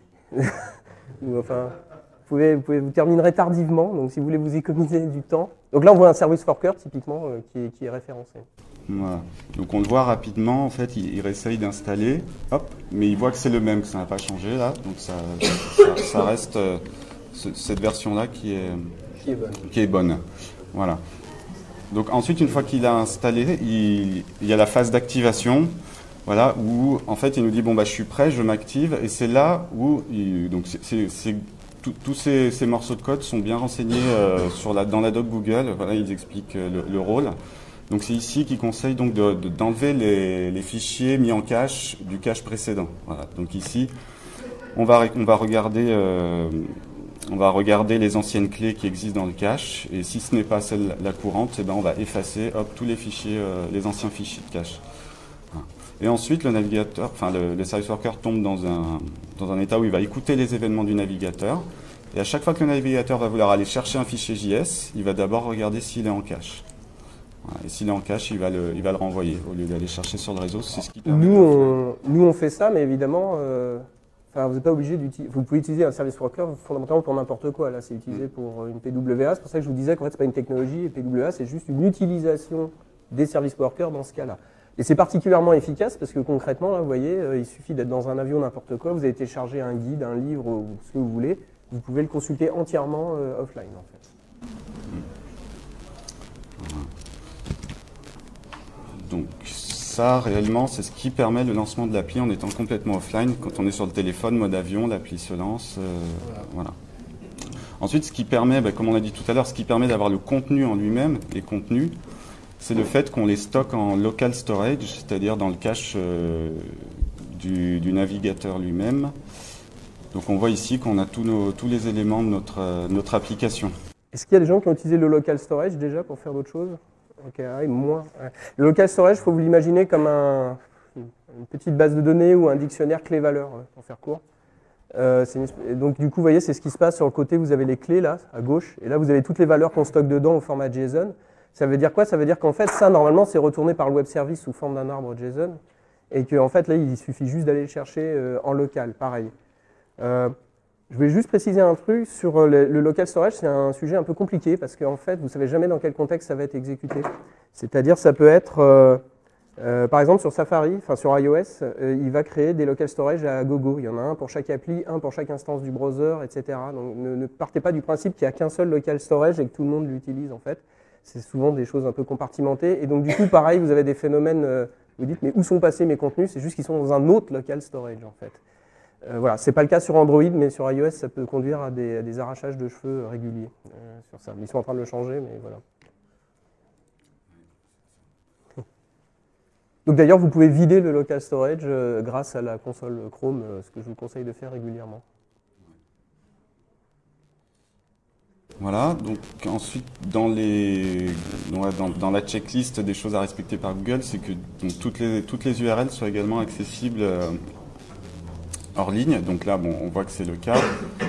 Ou, enfin, vous, pouvez, vous, pouvez, vous terminerez tardivement. Donc, si vous voulez vous économiser du temps. Donc là, on voit un service worker, typiquement, euh, qui, est, qui est référencé. Voilà. Donc on le voit rapidement, en fait, il, il essaye d'installer, hop, mais il voit que c'est le même, que ça n'a pas changé là, donc ça, ça, ça reste euh, ce, cette version-là qui est, qui est bonne. Qui est bonne. Voilà. Donc ensuite, une fois qu'il a installé, il, il y a la phase d'activation, voilà, où en fait il nous dit bon bah je suis prêt, je m'active, et c'est là où il, donc c'est, c'est, tous ces, ces morceaux de code sont bien renseignés euh, sur la, dans la doc Google. Voilà, ils expliquent euh, le, le rôle. Donc c'est ici qu'il conseille donc de, de, d'enlever les, les fichiers mis en cache du cache précédent. Voilà. Donc ici, on va, on va regarder, euh, on va regarder les anciennes clés qui existent dans le cache, et si ce n'est pas celle la courante, eh ben on va effacer hop tous les fichiers, euh, les anciens fichiers de cache. Voilà. Et ensuite, le navigateur, enfin le, le service worker tombe dans un dans un état où il va écouter les événements du navigateur, et à chaque fois que le navigateur va vouloir aller chercher un fichier J S, il va d'abord regarder s'il est en cache. Et s'il est en cache, il va le, il va le renvoyer au lieu d'aller chercher sur le réseau. C'est ce qui permet nous, on, nous, on fait ça, mais évidemment, euh, vous n'êtes pas obligé d'utiliser. Vous pouvez utiliser un service worker fondamentalement pour n'importe quoi. Là, c'est utilisé pour une P W A. C'est pour ça que je vous disais qu'en fait, c'est pas une technologie. Et P W A, c'est juste une utilisation des service workers dans ce cas-là. Et c'est particulièrement efficace parce que concrètement, là, vous voyez, euh, il suffit d'être dans un avion, n'importe quoi. Vous avez téléchargé un guide, un livre ou ce que vous voulez. Vous pouvez le consulter entièrement euh, offline, en fait. Donc ça, réellement, c'est ce qui permet le lancement de l'appli en étant complètement offline. Quand on est sur le téléphone, mode avion, l'appli se lance. Euh, voilà. Ensuite, ce qui permet, ben, comme on a dit tout à l'heure, ce qui permet d'avoir le contenu en lui-même, les contenus, c'est le fait qu'on les stocke en local storage, c'est-à-dire dans le cache euh, du, du navigateur lui-même. Donc on voit ici qu'on a tous, nos, tous les éléments de notre, euh, notre application. Est-ce qu'il y a des gens qui ont utilisé le local storage déjà pour faire d'autres choses? Ok, moins. Le local storage, il faut vous l'imaginer comme un, une petite base de données ou un dictionnaire clé-valeur, pour faire court. Euh, une, donc du coup, vous voyez, c'est ce qui se passe sur le côté, vous avez les clés là, à gauche, et là vous avez toutes les valeurs qu'on stocke dedans au format JSON. Ça veut dire quoi? Ça veut dire qu'en fait, ça, normalement, c'est retourné par le web service sous forme d'un arbre JSON, et qu'en fait, là, il suffit juste d'aller le chercher euh, en local, pareil. Euh, Je voulais juste préciser un truc sur le, le local storage, c'est un sujet un peu compliqué parce qu'en fait, vous ne savez jamais dans quel contexte ça va être exécuté. C'est-à-dire, ça peut être, euh, euh, par exemple, sur Safari, enfin sur iOS, euh, il va créer des local storage à gogo. Il y en a un pour chaque appli, un pour chaque instance du browser, et cetera. Donc, ne, ne partez pas du principe qu'il n'y a qu'un seul local storage et que tout le monde l'utilise, en fait. C'est souvent des choses un peu compartimentées. Et donc, du coup, pareil, vous avez des phénomènes, euh, vous dites, mais où sont passés mes contenus? C'est juste qu'ils sont dans un autre local storage, en fait. Euh, voilà, c'est pas le cas sur Android, mais sur iOS, ça peut conduire à des, à des arrachages de cheveux réguliers euh, sur ça. Ils sont en train de le changer, mais voilà. Donc d'ailleurs, vous pouvez vider le local storage euh, grâce à la console Chrome, euh, ce que je vous conseille de faire régulièrement. Voilà, donc ensuite dans, les, dans, dans la checklist des choses à respecter par Google, c'est que donc, toutes, les, toutes les U R L soient également accessibles euh, hors ligne. Donc là, bon, on voit que c'est le cas.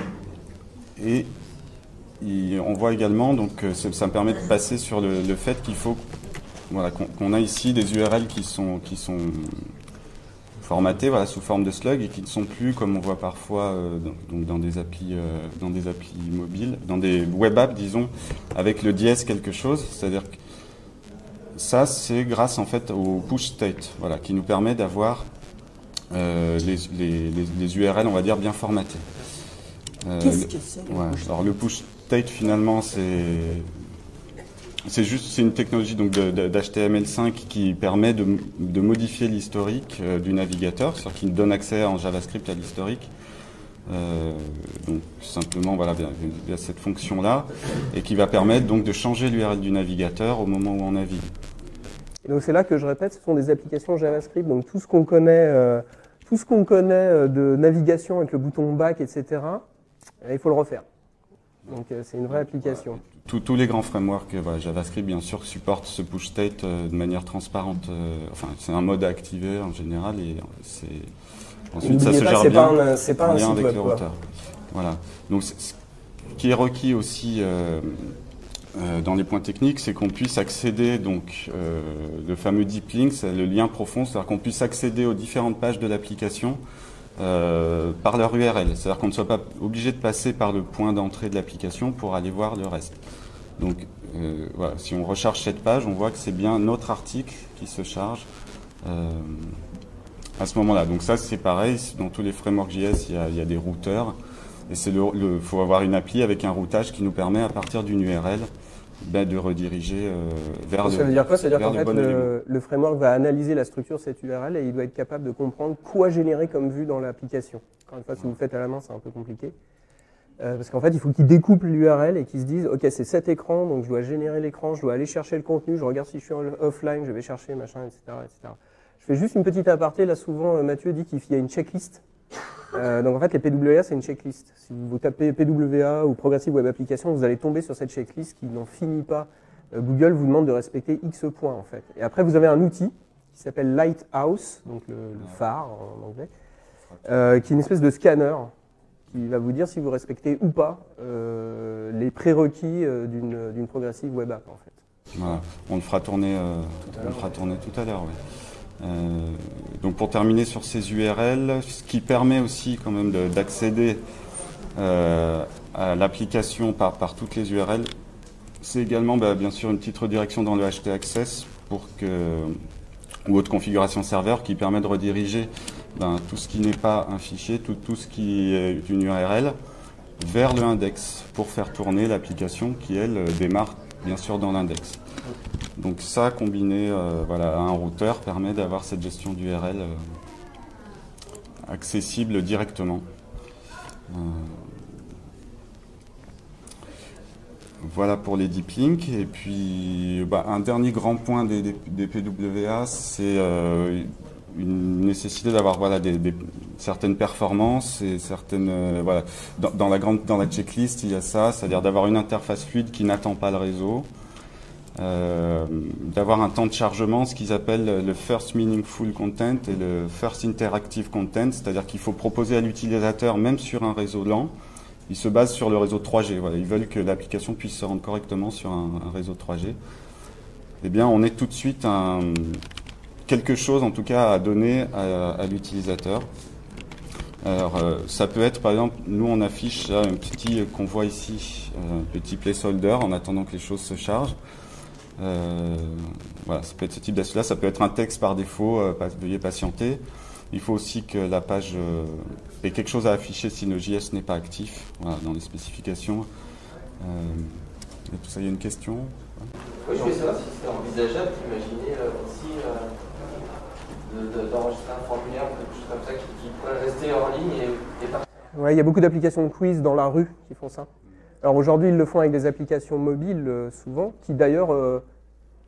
Et, et on voit également, donc ça me permet de passer sur le, le fait qu'il faut voilà, qu'on qu'on a ici des U R L qui sont, qui sont formatés voilà, sous forme de slug et qui ne sont plus, comme on voit parfois euh, dans, dans, des applis, euh, dans des applis mobiles, dans des web apps, disons, avec le dièse quelque chose. C'est-à-dire que ça, c'est grâce en fait au push state, voilà, qui nous permet d'avoir euh, les, les, les, les U R L, on va dire, bien formatés. Euh, Qu'est-ce que c'est le ouais, push alors le push state, finalement, c'est C'est juste, c'est une technologie donc d'H T M L cinq qui permet de, de modifier l'historique euh, du navigateur, c'est-à-dire qu'il donne accès en JavaScript à l'historique. Euh, donc simplement voilà via, via cette fonction-là, et qui va permettre donc de changer l'U R L du navigateur au moment où on navigue. Et donc c'est là que je répète, ce sont des applications JavaScript, donc tout ce qu'on connaît, euh, tout ce qu'on connaît de navigation avec le bouton back, et cetera. Il faut le refaire. Donc euh, c'est une vraie application. Tous, tous les grands frameworks, voilà, JavaScript bien sûr, supportent ce push state euh, de manière transparente. Euh, enfin, c'est un mode à activer en général et c'est ensuite ça se gère bien c'est pas en un lien site avec web, le quoi. routeur. Voilà. Donc, ce qui est requis aussi euh, euh, dans les points techniques, c'est qu'on puisse accéder donc euh, le fameux deep link, c'est le lien profond, c'est-à-dire qu'on puisse accéder aux différentes pages de l'application. Euh, par leur U R L, c'est-à-dire qu'on ne soit pas obligé de passer par le point d'entrée de l'application pour aller voir le reste. Donc euh, voilà, si on recharge cette page, on voit que c'est bien notre article qui se charge euh, à ce moment-là. Donc ça c'est pareil, dans tous les frameworks J S, il y a, il y a des routeurs, et c'est le, le, faut avoir une appli avec un routage qui nous permet à partir d'une U R L ben, de rediriger euh, vers le, ça veut dire quoi? Ça veut dire qu'en le fait, bon le, élément. le framework va analyser la structure de cette U R L et il doit être capable de comprendre quoi générer comme vue dans l'application. Encore une fois, si vous le faites à la main, c'est un peu compliqué. Euh, parce qu'en fait, il faut qu'il découpe l'U R L et qu'il se dise, OK, c'est cet écran, donc je dois générer l'écran, je dois aller chercher le contenu, je regarde si je suis en offline, je vais chercher machin, et cetera, et cetera. Je fais juste une petite aparté. Là, souvent, Mathieu dit qu'il y a une checklist. Euh, donc en fait, les P W A, c'est une checklist. Si vous tapez P W A ou Progressive Web Application, vous allez tomber sur cette checklist qui n'en finit pas. Euh, Google vous demande de respecter X points en fait. Et après, vous avez un outil qui s'appelle Lighthouse, donc le, le phare en anglais, euh, qui est une espèce de scanner qui va vous dire si vous respectez ou pas euh, les prérequis euh, d'une d'une Progressive Web App en fait. Voilà, on le fera tourner, euh, on le fera tourner tout à l'heure. Ouais. Euh, donc pour terminer sur ces U R L, ce qui permet aussi quand même d'accéder euh, à l'application par, par toutes les U R L, c'est également bah, bien sûr une petite redirection dans le H T Access pour que, ou autre configuration serveur qui permet de rediriger ben, tout ce qui n'est pas un fichier, tout, tout ce qui est une U R L vers le index pour faire tourner l'application qui elle démarre bien sûr dans l'index. Donc ça, combiné euh, voilà, à un routeur, permet d'avoir cette gestion d'U R L euh, accessible directement. Euh, voilà pour les deep links. Et puis, bah, un dernier grand point des, des, des P W A, c'est euh, une nécessité d'avoir voilà, des, des, certaines performances et certaines... Euh, voilà. dans, dans, la grande, dans la checklist, il y a ça, c'est-à-dire d'avoir une interface fluide qui n'attend pas le réseau. Euh, d'avoir un temps de chargement, ce qu'ils appellent le First Meaningful Content et le First Interactive Content, c'est-à-dire qu'il faut proposer à l'utilisateur, même sur un réseau lent, ils se basent sur le réseau trois G, voilà, ils veulent que l'application puisse se rendre correctement sur un, un réseau trois G. Eh bien, on est tout de suite un, quelque chose, en tout cas, à donner à, à l'utilisateur. Alors, euh, ça peut être, par exemple, nous on affiche là, un petit qu'on voit ici, un petit placeholder en attendant que les choses se chargent. Euh, voilà, ça peut être ce type d'astuce-là, ça peut être un texte par défaut, euh, veuillez patienter. Il faut aussi que la page euh, ait quelque chose à afficher si le J S n'est pas actif, voilà, dans les spécifications. Euh, et tout ça, il y a une question? Oui, je voulais savoir si c'était envisageable d'imaginer euh, aussi euh, d'enregistrer un formulaire ou quelque chose comme ça qui, qui pourrait rester hors ligne et, et partir. Ouais, il y a beaucoup d'applications de quiz dans la rue qui font ça. Alors aujourd'hui, ils le font avec des applications mobiles, euh, souvent, qui d'ailleurs, euh,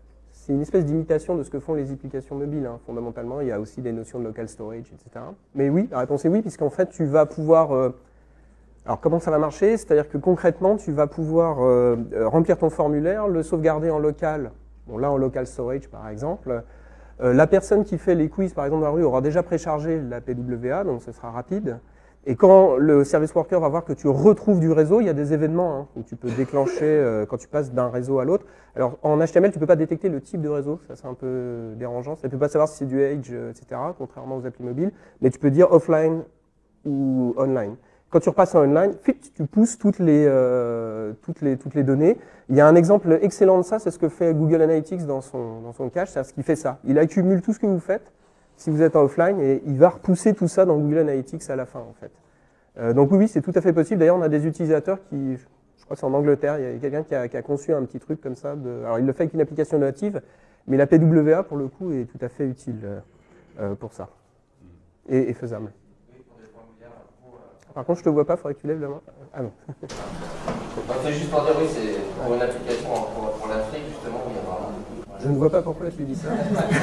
c'est une espèce d'imitation de ce que font les applications mobiles. Hein. Fondamentalement, il y a aussi des notions de local storage, et cetera. Mais oui, la réponse est oui, puisqu'en fait, tu vas pouvoir... Euh, alors, comment ça va marcher? C'est-à-dire que concrètement, tu vas pouvoir euh, remplir ton formulaire, le sauvegarder en local. Bon, là, en local storage, par exemple. Euh, la personne qui fait les quiz, par exemple, dans la rue, aura déjà préchargé la P W A, donc ce sera rapide. Et quand le service worker va voir que tu retrouves du réseau, il y a des événements hein, où tu peux déclencher euh, quand tu passes d'un réseau à l'autre. Alors, en H T M L, tu ne peux pas détecter le type de réseau, ça c'est un peu dérangeant. Ça ne peut pas savoir si c'est du Edge, et cetera, contrairement aux applis mobiles. Mais tu peux dire offline ou online. Quand tu repasses en online, tu pousses toutes les, euh, toutes, les, toutes les données. Il y a un exemple excellent de ça, c'est ce que fait Google Analytics dans son, dans son cache, c'est ce qu'il fait ça. Il accumule tout ce que vous faites, si vous êtes en offline, et il va repousser tout ça dans Google Analytics à la fin, en fait. Euh, donc oui, oui, c'est tout à fait possible. D'ailleurs, on a des utilisateurs qui, je crois que c'est en Angleterre, il y a quelqu'un qui a, qui a conçu un petit truc comme ça. De, alors, il le fait avec une application native, mais la P W A, pour le coup, est tout à fait utile euh, pour ça, et, et faisable. Par contre, je te vois pas, il faudrait que tu lèves la main. Ah non. C'est juste pour dire, oui, c'est pour une application pour, pour l'Afrique, justement, où il y a vraiment beaucoup. Je ne vois pas pourquoi tu dis ça.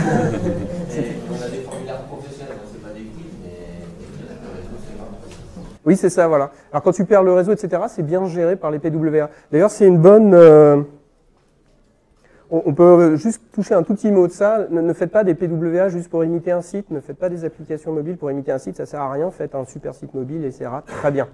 Et on a des formulaires professionnels, donc c'est pas des quiz, mais le réseau, c'est pas. Oui, c'est ça, voilà. Alors quand tu perds le réseau, et cetera, c'est bien géré par les P W A. D'ailleurs, c'est une bonne... Euh, on, on peut juste toucher un tout petit mot de ça. Ne, ne faites pas des P W A juste pour imiter un site. Ne faites pas des applications mobiles pour imiter un site. Ça sert à rien. Faites un super site mobile et ça ira très bien.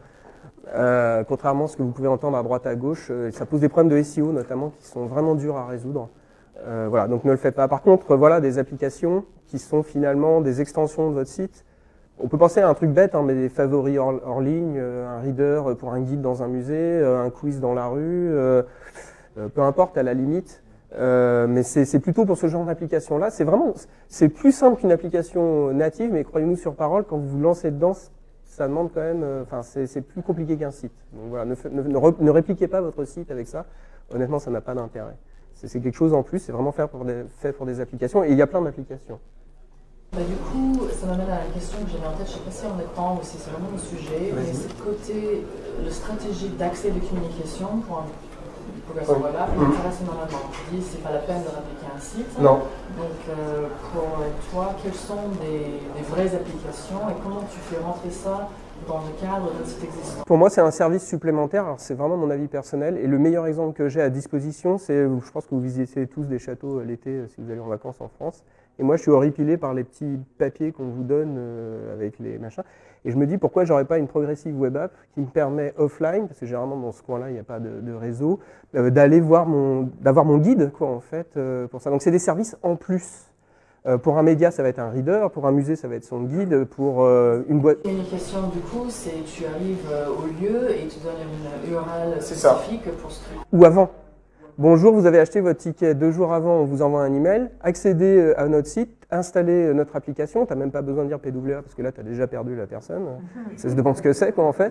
Euh, contrairement à ce que vous pouvez entendre à droite à gauche, euh, ça pose des problèmes de S E O notamment qui sont vraiment durs à résoudre. Euh, voilà, donc ne le faites pas. Par contre, voilà des applications qui sont finalement des extensions de votre site. On peut penser à un truc bête, hein, mais des favoris hors, hors ligne, euh, un reader pour un guide dans un musée, euh, un quiz dans la rue, euh, euh, peu importe à la limite. Euh, mais c'est plutôt pour ce genre d'application-là. C'est vraiment, c'est plus simple qu'une application native, mais croyez-nous sur parole, quand vous vous lancez dedans, ça demande quand même, enfin, euh, c'est plus compliqué qu'un site. Donc voilà, ne, ne, ne, ne répliquez pas votre site avec ça. Honnêtement, ça n'a pas d'intérêt. C'est quelque chose en plus, c'est vraiment fait pour, des, fait pour des applications, et il y a plein d'applications. Bah, du coup, ça m'amène à la question que j'avais en tête, je ne sais pas si on est temps ou si c'est vraiment le sujet, mais c'est le côté, le stratégie d'accès de communication pour un progression web app, il m'intéresse énormément. Tu dis, c'est pas la peine de répliquer un site. Non. Donc, euh, pour toi, quelles sont des, des vraies applications et comment tu fais rentrer ça dans le cadre d'un site existant? Pour moi, c'est un service supplémentaire. Alors, c'est vraiment mon avis personnel. Et le meilleur exemple que j'ai à disposition, c'est, je pense que vous visitez tous des châteaux l'été si vous allez en vacances en France. Et moi, je suis horripilé par les petits papiers qu'on vous donne euh, avec les machins. Et je me dis, pourquoi j'aurais pas une progressive web app qui me permet offline, parce que généralement dans ce coin-là, il n'y a pas de, de réseau, euh, d'aller voir mon, d'avoir mon guide, quoi, en fait, euh, pour ça. Donc, c'est des services en plus. Euh, pour un média, ça va être un reader. Pour un musée, ça va être son guide. Pour euh, une boîte. La communication, du coup, c'est tu arrives euh, au lieu et tu donnes une U R L spécifique pour ce truc. Ou avant. Bonjour, vous avez acheté votre ticket deux jours avant, on vous envoie un email. Accédez à notre site, installez notre application. Tu n'as même pas besoin de dire P W A parce que là, tu as déjà perdu la personne. Ça se demande ce que c'est, quoi, en fait.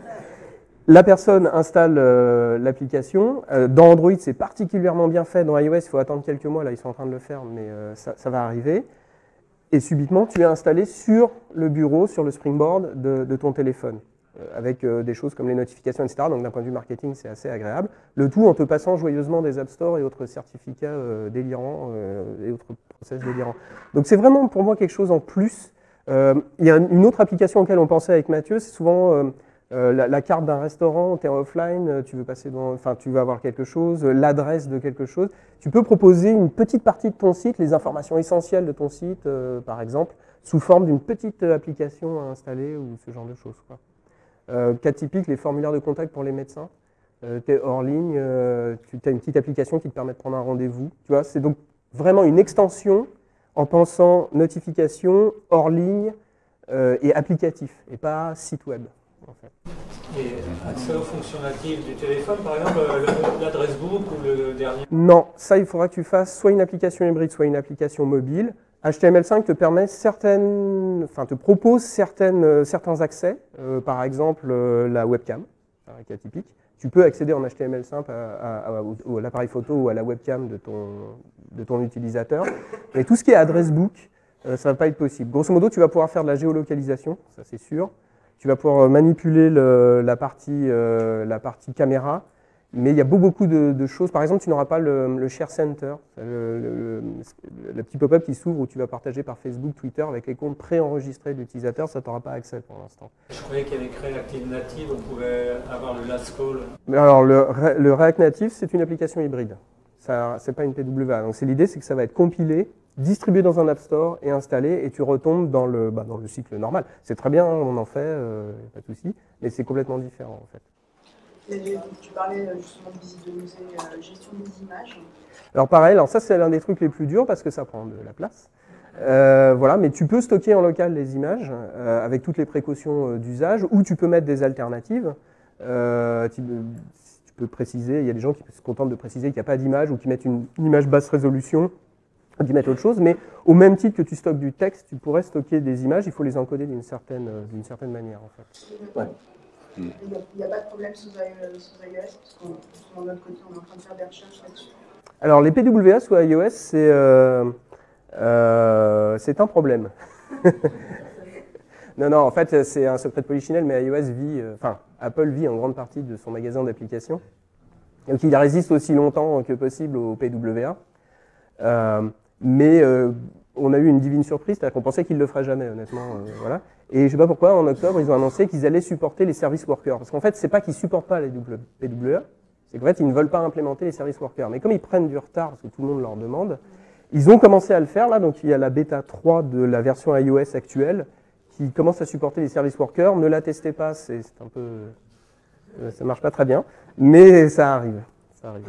La personne installe euh, l'application. Euh, dans Android, c'est particulièrement bien fait. Dans iOS, il faut attendre quelques mois. Là, ils sont en train de le faire, mais euh, ça, ça va arriver. Et subitement, tu es installé sur le bureau, sur le springboard de, de ton téléphone, euh, avec euh, des choses comme les notifications, et cetera. Donc d'un point de vue marketing, c'est assez agréable. Le tout en te passant joyeusement des App Store et autres certificats euh, délirants euh, et autres process délirants. Donc c'est vraiment pour moi quelque chose en plus. Euh, il y a une autre application auquel on pensait avec Mathieu, c'est souvent euh, euh, la, la carte d'un restaurant, tu es offline, tu veux passer dans, enfin tu veux avoir quelque chose, l'adresse de quelque chose. Tu peux proposer une petite partie de ton site, les informations essentielles de ton site, euh, par exemple, sous forme d'une petite application à installer ou ce genre de choses, quoi. Euh, cas typique, les formulaires de contact pour les médecins. Euh, tu es hors ligne, euh, tu as une petite application qui te permet de prendre un rendez-vous. Tu vois, c'est donc vraiment une extension en pensant notification, hors ligne euh, et applicatif, et pas site web. En fait. Et accès aux fonctions natives du téléphone, par exemple, l'adresse book ou le dernier? Non, ça il faudra que tu fasses soit une application hybride, soit une application mobile. H T M L cinq te permet certaines, enfin te propose certaines, euh, certains accès, euh, par exemple euh, la webcam, un cas typique. Tu peux accéder en H T M L cinq à, à, à, à l'appareil photo ou à la webcam de ton, de ton utilisateur. Mais tout ce qui est adresse book, euh, ça ne va pas être possible. Grosso modo, tu vas pouvoir faire de la géolocalisation, ça c'est sûr. Tu vas pouvoir manipuler le, la, partie, euh, la partie caméra. Mais il y a beaucoup, beaucoup de, de choses. Par exemple, tu n'auras pas le, le Share Center, le, le, le, le petit pop-up qui s'ouvre où tu vas partager par Facebook, Twitter avec les comptes préenregistrés de l'utilisateur. Ça, tu n'auras pas accès pour l'instant. Je croyais qu'il y avait créé Active Native, on pouvait avoir le last call. Mais alors, le, le React Native, c'est une application hybride. Ce n'est pas une P W A. Donc, l'idée, c'est que ça va être compilé, distribué dans un App Store et installé, et tu retombes dans le, bah, dans le cycle normal. C'est très bien, on en fait, euh, pas de souci, mais c'est complètement différent en fait. Et tu parlais justement de visite de musée, euh, gestion des images. Alors pareil, alors ça c'est l'un des trucs les plus durs parce que ça prend de la place. Euh, voilà, mais tu peux stocker en local les images euh, avec toutes les précautions euh, d'usage, ou tu peux mettre des alternatives. Euh, tu, tu peux préciser, il y a des gens qui se contentent de préciser qu'il n'y a pas d'image ou qui mettent une, une image basse résolution, ou qui mettent autre chose, mais au même titre que tu stockes du texte, tu pourrais stocker des images, il faut les encoder d'une certaine, d'une certaine manière en fait. Ouais. Il n'y a, a pas de problème sous, sous iOS, parce qu'on, de notre côté, on est en train de faire des recherches là-dessus. Alors, les P W A sous iOS, c'est euh, euh, un problème. non, non, en fait, c'est un secret de polichinelle, mais iOS vit, euh, enfin, Apple vit en grande partie de son magasin d'applications. Donc, il résiste aussi longtemps que possible au P W A. Euh, mais euh, on a eu une divine surprise, c'est-à-dire qu'on pensait qu'il ne le ferait jamais, honnêtement. Euh, voilà. Et je ne sais pas pourquoi, en octobre, ils ont annoncé qu'ils allaient supporter les service workers. Parce qu'en fait, ce n'est pas qu'ils ne supportent pas les P W A, c'est qu'en fait, ils ne veulent pas implémenter les service workers. Mais comme ils prennent du retard, parce que tout le monde leur demande, ils ont commencé à le faire, là. Donc, il y a la bêta trois de la version iOS actuelle qui commence à supporter les service workers. Ne la testez pas, c'est un peu... ça ne marche pas très bien. Mais ça arrive. Ça arrive.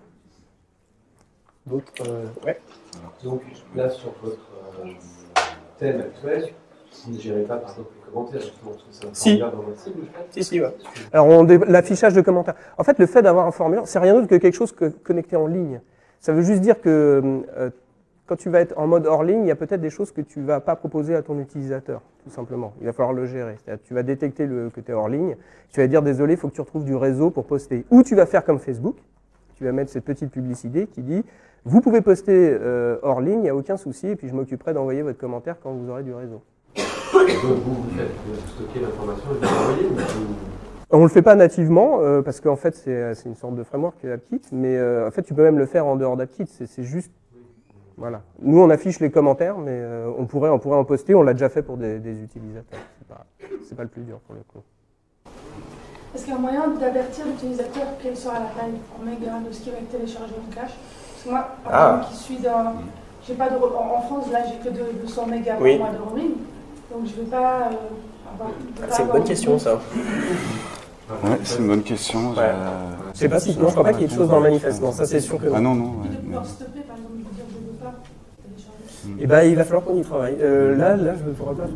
D'autres euh, ouais. Donc, là, sur votre euh, thème actuel, vous ne gérez pas, par exemple, les commentaires, justement, parce que ça si. Dans votre cible, si, si, ouais. Alors, l'affichage de commentaires. En fait, le fait d'avoir un formulaire, c'est rien d'autre que quelque chose que connecté en ligne. Ça veut juste dire que euh, quand tu vas être en mode hors ligne, il y a peut-être des choses que tu ne vas pas proposer à ton utilisateur, tout simplement. Il va falloir le gérer. Tu vas détecter le, que tu es hors ligne. Tu vas dire, désolé, il faut que tu retrouves du réseau pour poster. Ou tu vas faire comme Facebook. Tu vas mettre cette petite publicité qui dit « Vous pouvez poster euh, hors ligne, il n'y a aucun souci, et puis je m'occuperai d'envoyer votre commentaire quand vous aurez du réseau. » Donc vous, vous faites vous stocker l'information et vous l'envoyez ou... On ne le fait pas nativement, euh, parce qu'en fait, c'est une sorte de framework AppKit, mais euh, en fait, tu peux même le faire en dehors d'AppKit, c'est juste... Voilà. Nous, on affiche les commentaires, mais euh, on, pourrait, on pourrait en poster, on l'a déjà fait pour des, des utilisateurs. C'est pas, c'est pas le plus dur pour le coup. Est-ce qu'il y a un moyen d'avertir l'utilisateur quelle sera la taille en mégas de ce qui va être téléchargé en cache? Parce que moi, par ah. exemple, qui suis dans... J'ai pas de, en, en France, là, j'ai que deux cents mégas oui. pour moi de roaming. Donc, je ne vais pas euh, avoir... Ah, c'est une bonne question, ça. Ouais, c'est une bonne question. Ouais. Je sais pas si... Non, je crois pas qu'il y ait de choses dans le manifeste. Non, ça, c'est sûr que non. Ah non, non. Ouais, de pouvoir stopper, par exemple, de dire je ne veux pas télécharger. Eh ben, il va falloir qu'on y travaille. Euh, là, là, je ne pourrais pas.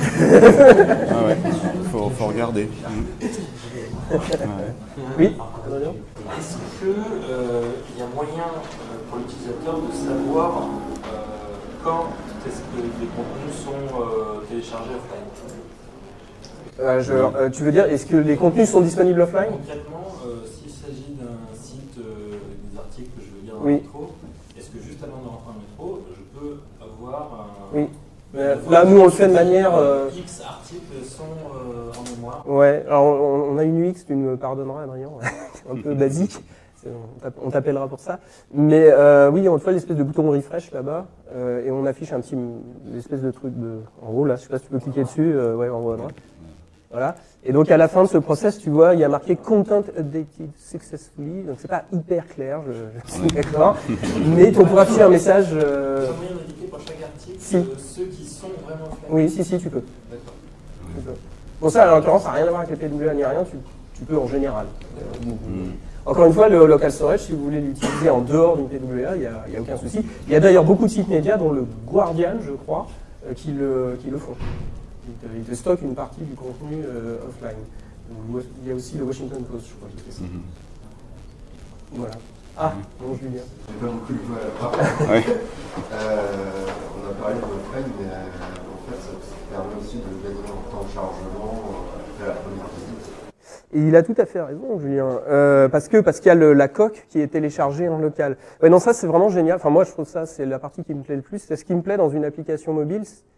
Ah ouais, faut, faut regarder. Ouais. Oui. Est-ce qu'il euh, y a moyen euh, pour l'utilisateur de savoir euh, quand est-ce que les contenus sont euh, téléchargés offline? euh, je, euh, Tu veux dire, est-ce que les contenus sont disponibles offline? Concrètement, euh, s'il s'agit d'un site, euh, des articles que je veux lire dans oui. le métro, est-ce que juste avant de rentrer dans le métro, je peux avoir un... Oui. Mais là, nous, on le fait de manière... Euh... X articles sont euh, en mémoire. Ouais, alors on, on a une U X, tu me pardonneras, Adrien, un peu basique, on t'appellera pour ça. Mais euh, oui, on te fait l'espèce de bouton refresh là-bas, euh, et on affiche un petit espèce de truc de... En haut, là, je sais pas si tu peux cliquer dessus, euh, ouais, en haut à droite. Voilà. Et donc, à la fin de ce process, tu vois, il y a marqué « Content updated successfully », donc c'est pas hyper clair, je, je suis d'accord, mais on pourra afficher un message... Euh... Tu as moyen d'indiquer pour chaque article si. euh, ceux qui sont vraiment offline? Oui, si, si, tu peux. D'accord. Bon, ça, en l'occurrence, ça n'a rien à voir avec les P W A ni rien, tu, tu peux en général. Euh, mm. Encore une fois, le local storage, si vous voulez l'utiliser en dehors d'une P W A, il n'y a, a aucun souci. Il y a d'ailleurs beaucoup de sites médias, dont le Guardian, je crois, euh, qui, le, qui le font. Ils te, ils te stockent une partie du contenu euh, offline. Il y a aussi le Washington Post, je crois, qui fait ça. Mm-hmm. Voilà. Ah, bon, Julien. J'ai pas beaucoup de voix à la part. Ouais. euh, on a parlé de l'offline, mais euh, en fait, ça, ça permet aussi de gagner en temps de chargement euh, après la première visite. Et il a tout à fait raison, Julien, euh, parce que parce qu'il y a le, la coque qui est téléchargée en local. Ouais, non, ça c'est vraiment génial. Enfin, moi, je trouve ça c'est la partie qui me plaît le plus. C'est ce qui me plaît dans une application mobile, c'est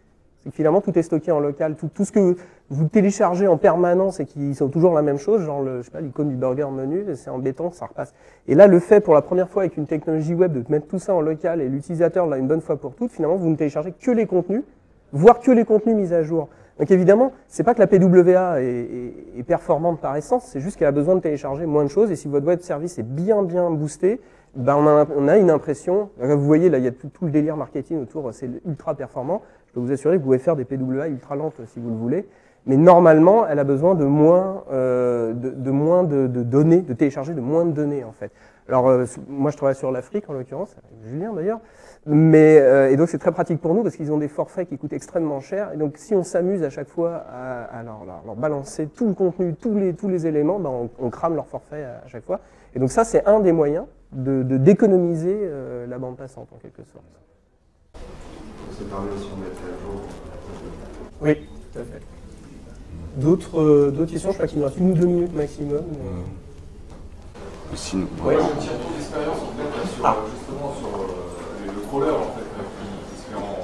C'est que finalement, tout est stocké en local. Tout, tout ce que vous téléchargez en permanence et qui sont toujours la même chose, genre le, je sais pas, l'icône du burger menu, c'est embêtant, ça repasse. Et là, le fait pour la première fois avec une technologie web de mettre tout ça en local et l'utilisateur l'a une bonne fois pour toutes, finalement, vous ne téléchargez que les contenus, voire que les contenus mis à jour. Donc évidemment, c'est pas que la P W A est, est, est performante par essence, c'est juste qu'elle a besoin de télécharger moins de choses. Et si votre web service est bien bien boosté, ben on, a, on a une impression. Vous voyez là, il y a tout, tout le délire marketing autour, c'est ultra performant. Je peux vous assurer que vous pouvez faire des P W A ultra lentes si vous le voulez. Mais normalement, elle a besoin de moins, euh, de, de moins de, de données, de télécharger de moins de données en fait. Alors euh, moi, je travaille sur l'Afrique en l'occurrence, avec Julien d'ailleurs. Mais, euh, et donc c'est très pratique pour nous parce qu'ils ont des forfaits qui coûtent extrêmement cher. Et donc si on s'amuse à chaque fois à, à leur, leur, leur balancer tout le contenu, tous les, tous les éléments, ben on, on crame leur forfait à, à chaque fois. Et donc ça c'est un des moyens de, de d'économiser euh, la bande passante en quelque sorte. Ça permet aussi de mettre à jour. Oui, tout à fait. D'autres, euh, d'autres questions, je crois qu'il nous reste une ou deux minutes maximum. Mais... Sinon, ouais. Ouais, un petit retour d'expérience en fait, sur, ah. justement sur euh, le crawler en fait, qui, qui se fait en,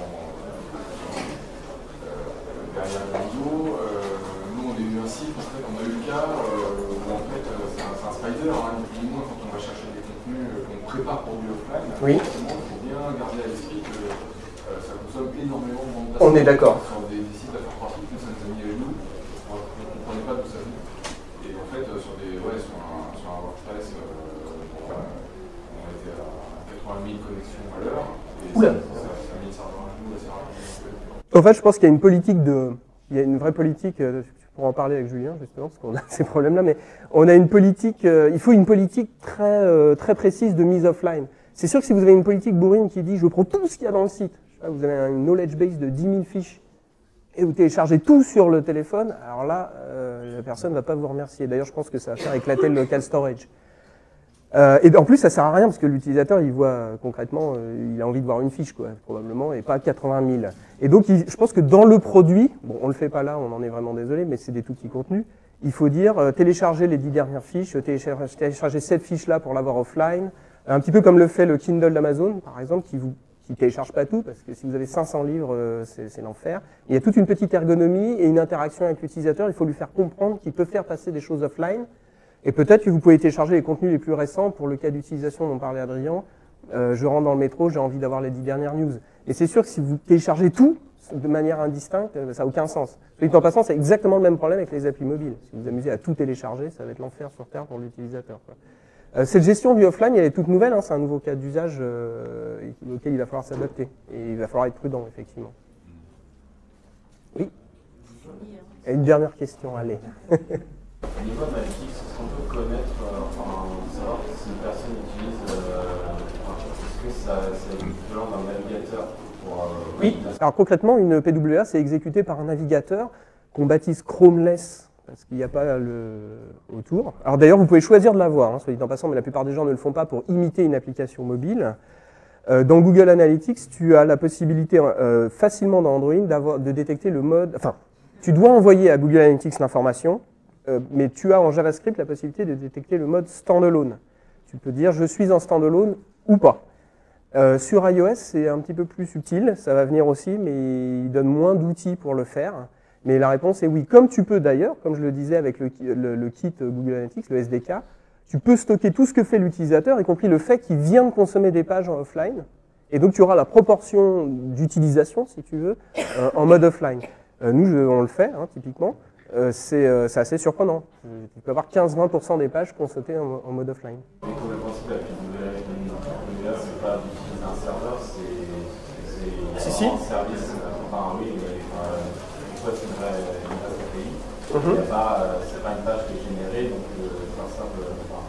euh, derrière le niveau. Euh, nous on a eu un site, en fait, on a eu le cas euh, où en fait c'est un, un spider, hein, du moins quand on va chercher des contenus euh, qu'on prépare pour du offline, oui. Il faut bien garder à l'esprit que euh, ça consomme énormément de bande On passante. est d'accord. Sur des, des sites à faire pratique, nous ça nous a mis avec nous, on ne comprenait pas d'où ça venait. Et en fait sur des ouais sur un sur un WordPress euh, bon, on était à quatre-vingt mille connexions à l'heure et Oula. ça, ça, ça a mis le serveur à genoux assez rapidement. En fait, je pense qu'il y a une politique de, il y a une vraie politique, euh, pour en parler avec Julien justement, parce qu'on a ces problèmes-là, mais on a une politique, euh, il faut une politique très euh, très précise de mise offline. C'est sûr que si vous avez une politique bourrine qui dit je prends tout ce qu'il y a dans le site, vous avez une knowledge base de dix mille fiches et vous téléchargez tout sur le téléphone, alors là, euh, la personne ne va pas vous remercier. D'ailleurs, je pense que ça va faire éclater le local storage. Euh, et en plus, ça sert à rien parce que l'utilisateur, il voit euh, concrètement, euh, il a envie de voir une fiche, quoi, probablement, et pas quatre-vingt mille. Et donc, il, je pense que dans le produit, bon, on le fait pas là, on en est vraiment désolé, mais c'est des tout petits contenus. Il faut dire euh, télécharger les dix dernières fiches, télécharger, télécharger cette fiche-là pour l'avoir offline, un petit peu comme le fait le Kindle d'Amazon, par exemple, qui vous qui télécharge pas tout, parce que si vous avez cinq cents livres, euh, c'est, c'est l'enfer. Il y a toute une petite ergonomie et une interaction avec l'utilisateur. Il faut lui faire comprendre qu'il peut faire passer des choses offline. Et peut-être que vous pouvez télécharger les contenus les plus récents pour le cas d'utilisation dont parlait Adrien. Euh, je rentre dans le métro, j'ai envie d'avoir les dix dernières news. Et c'est sûr que si vous téléchargez tout de manière indistincte, ça n'a aucun sens. En passant, c'est exactement le même problème avec les applis mobiles. Si vous vous amusez à tout télécharger, ça va être l'enfer sur Terre pour l'utilisateur, quoi. Euh, cette gestion du offline, elle est toute nouvelle, hein, c'est un nouveau cas d'usage euh, auquel il va falloir s'adapter. Et il va falloir être prudent, effectivement. Oui. Et une dernière question, allez. Au niveau analytique, est-ce qu'on peut connaître, euh, enfin, savoir si une personne utilise, euh, est-ce que ça, c'est l'équivalent d'un navigateur pour, euh, Oui, alors concrètement, une P W A, c'est exécuté par un navigateur qu'on baptise Chromeless, parce qu'il n'y a pas le autour. Alors d'ailleurs, vous pouvez choisir de l'avoir, hein, soit dit en passant, mais la plupart des gens ne le font pas pour imiter une application mobile. Euh, dans Google Analytics, tu as la possibilité euh, facilement dans Android d'avoir, de détecter le mode... Enfin, tu dois envoyer à Google Analytics l'information, euh, mais tu as en JavaScript la possibilité de détecter le mode standalone. Tu peux dire je suis en standalone ou pas. Euh, sur iOS, c'est un petit peu plus subtil, ça va venir aussi, mais il donne moins d'outils pour le faire. Mais la réponse est oui. Comme tu peux d'ailleurs, comme je le disais avec le, le, le kit Google Analytics, le S D K, tu peux stocker tout ce que fait l'utilisateur, y compris le fait qu'il vient de consommer des pages en offline. Et donc tu auras la proportion d'utilisation, si tu veux, euh, en mode offline. Euh, nous, je, on le fait, hein, typiquement. Euh, c'est, euh, c'est assez surprenant. Tu peux avoir quinze à vingt pour cent des pages qu'on sautait en, en mode offline. Et comme le principe de la P W A, c'est pas d'utiliser un serveur, c'est, c'est si, si. un service. Enfin, oui, mais euh, c'est une vraie base A P I. Mm-hmm. Il y a pas, euh, c'est pas une page qui est générée, donc euh, c'est un simple enfin,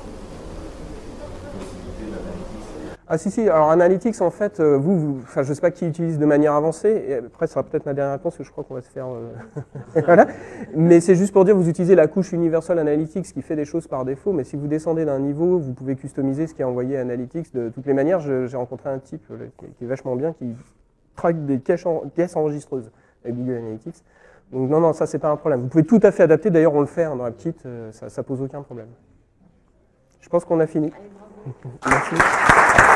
possibilité d'analytics. Ah si, si. Alors Analytics, en fait, euh, vous, vous, enfin, je ne sais pas qui utilise de manière avancée, et après, ce sera peut-être ma dernière réponse, parce que je crois qu'on va se faire... Euh... voilà. Mais c'est juste pour dire, vous utilisez la couche Universal Analytics qui fait des choses par défaut, mais si vous descendez d'un niveau, vous pouvez customiser ce qui est envoyé à Analytics. De toutes les manières, je, j'ai rencontré un type là, qui, qui est vachement bien, qui traque des caches, en, caisses enregistreuses avec Google Analytics. Donc non, non, ça, c'est pas un problème. Vous pouvez tout à fait adapter, d'ailleurs, on le fait hein, dans la petite, euh, ça, ça pose aucun problème. Je pense qu'on a fini. Merci.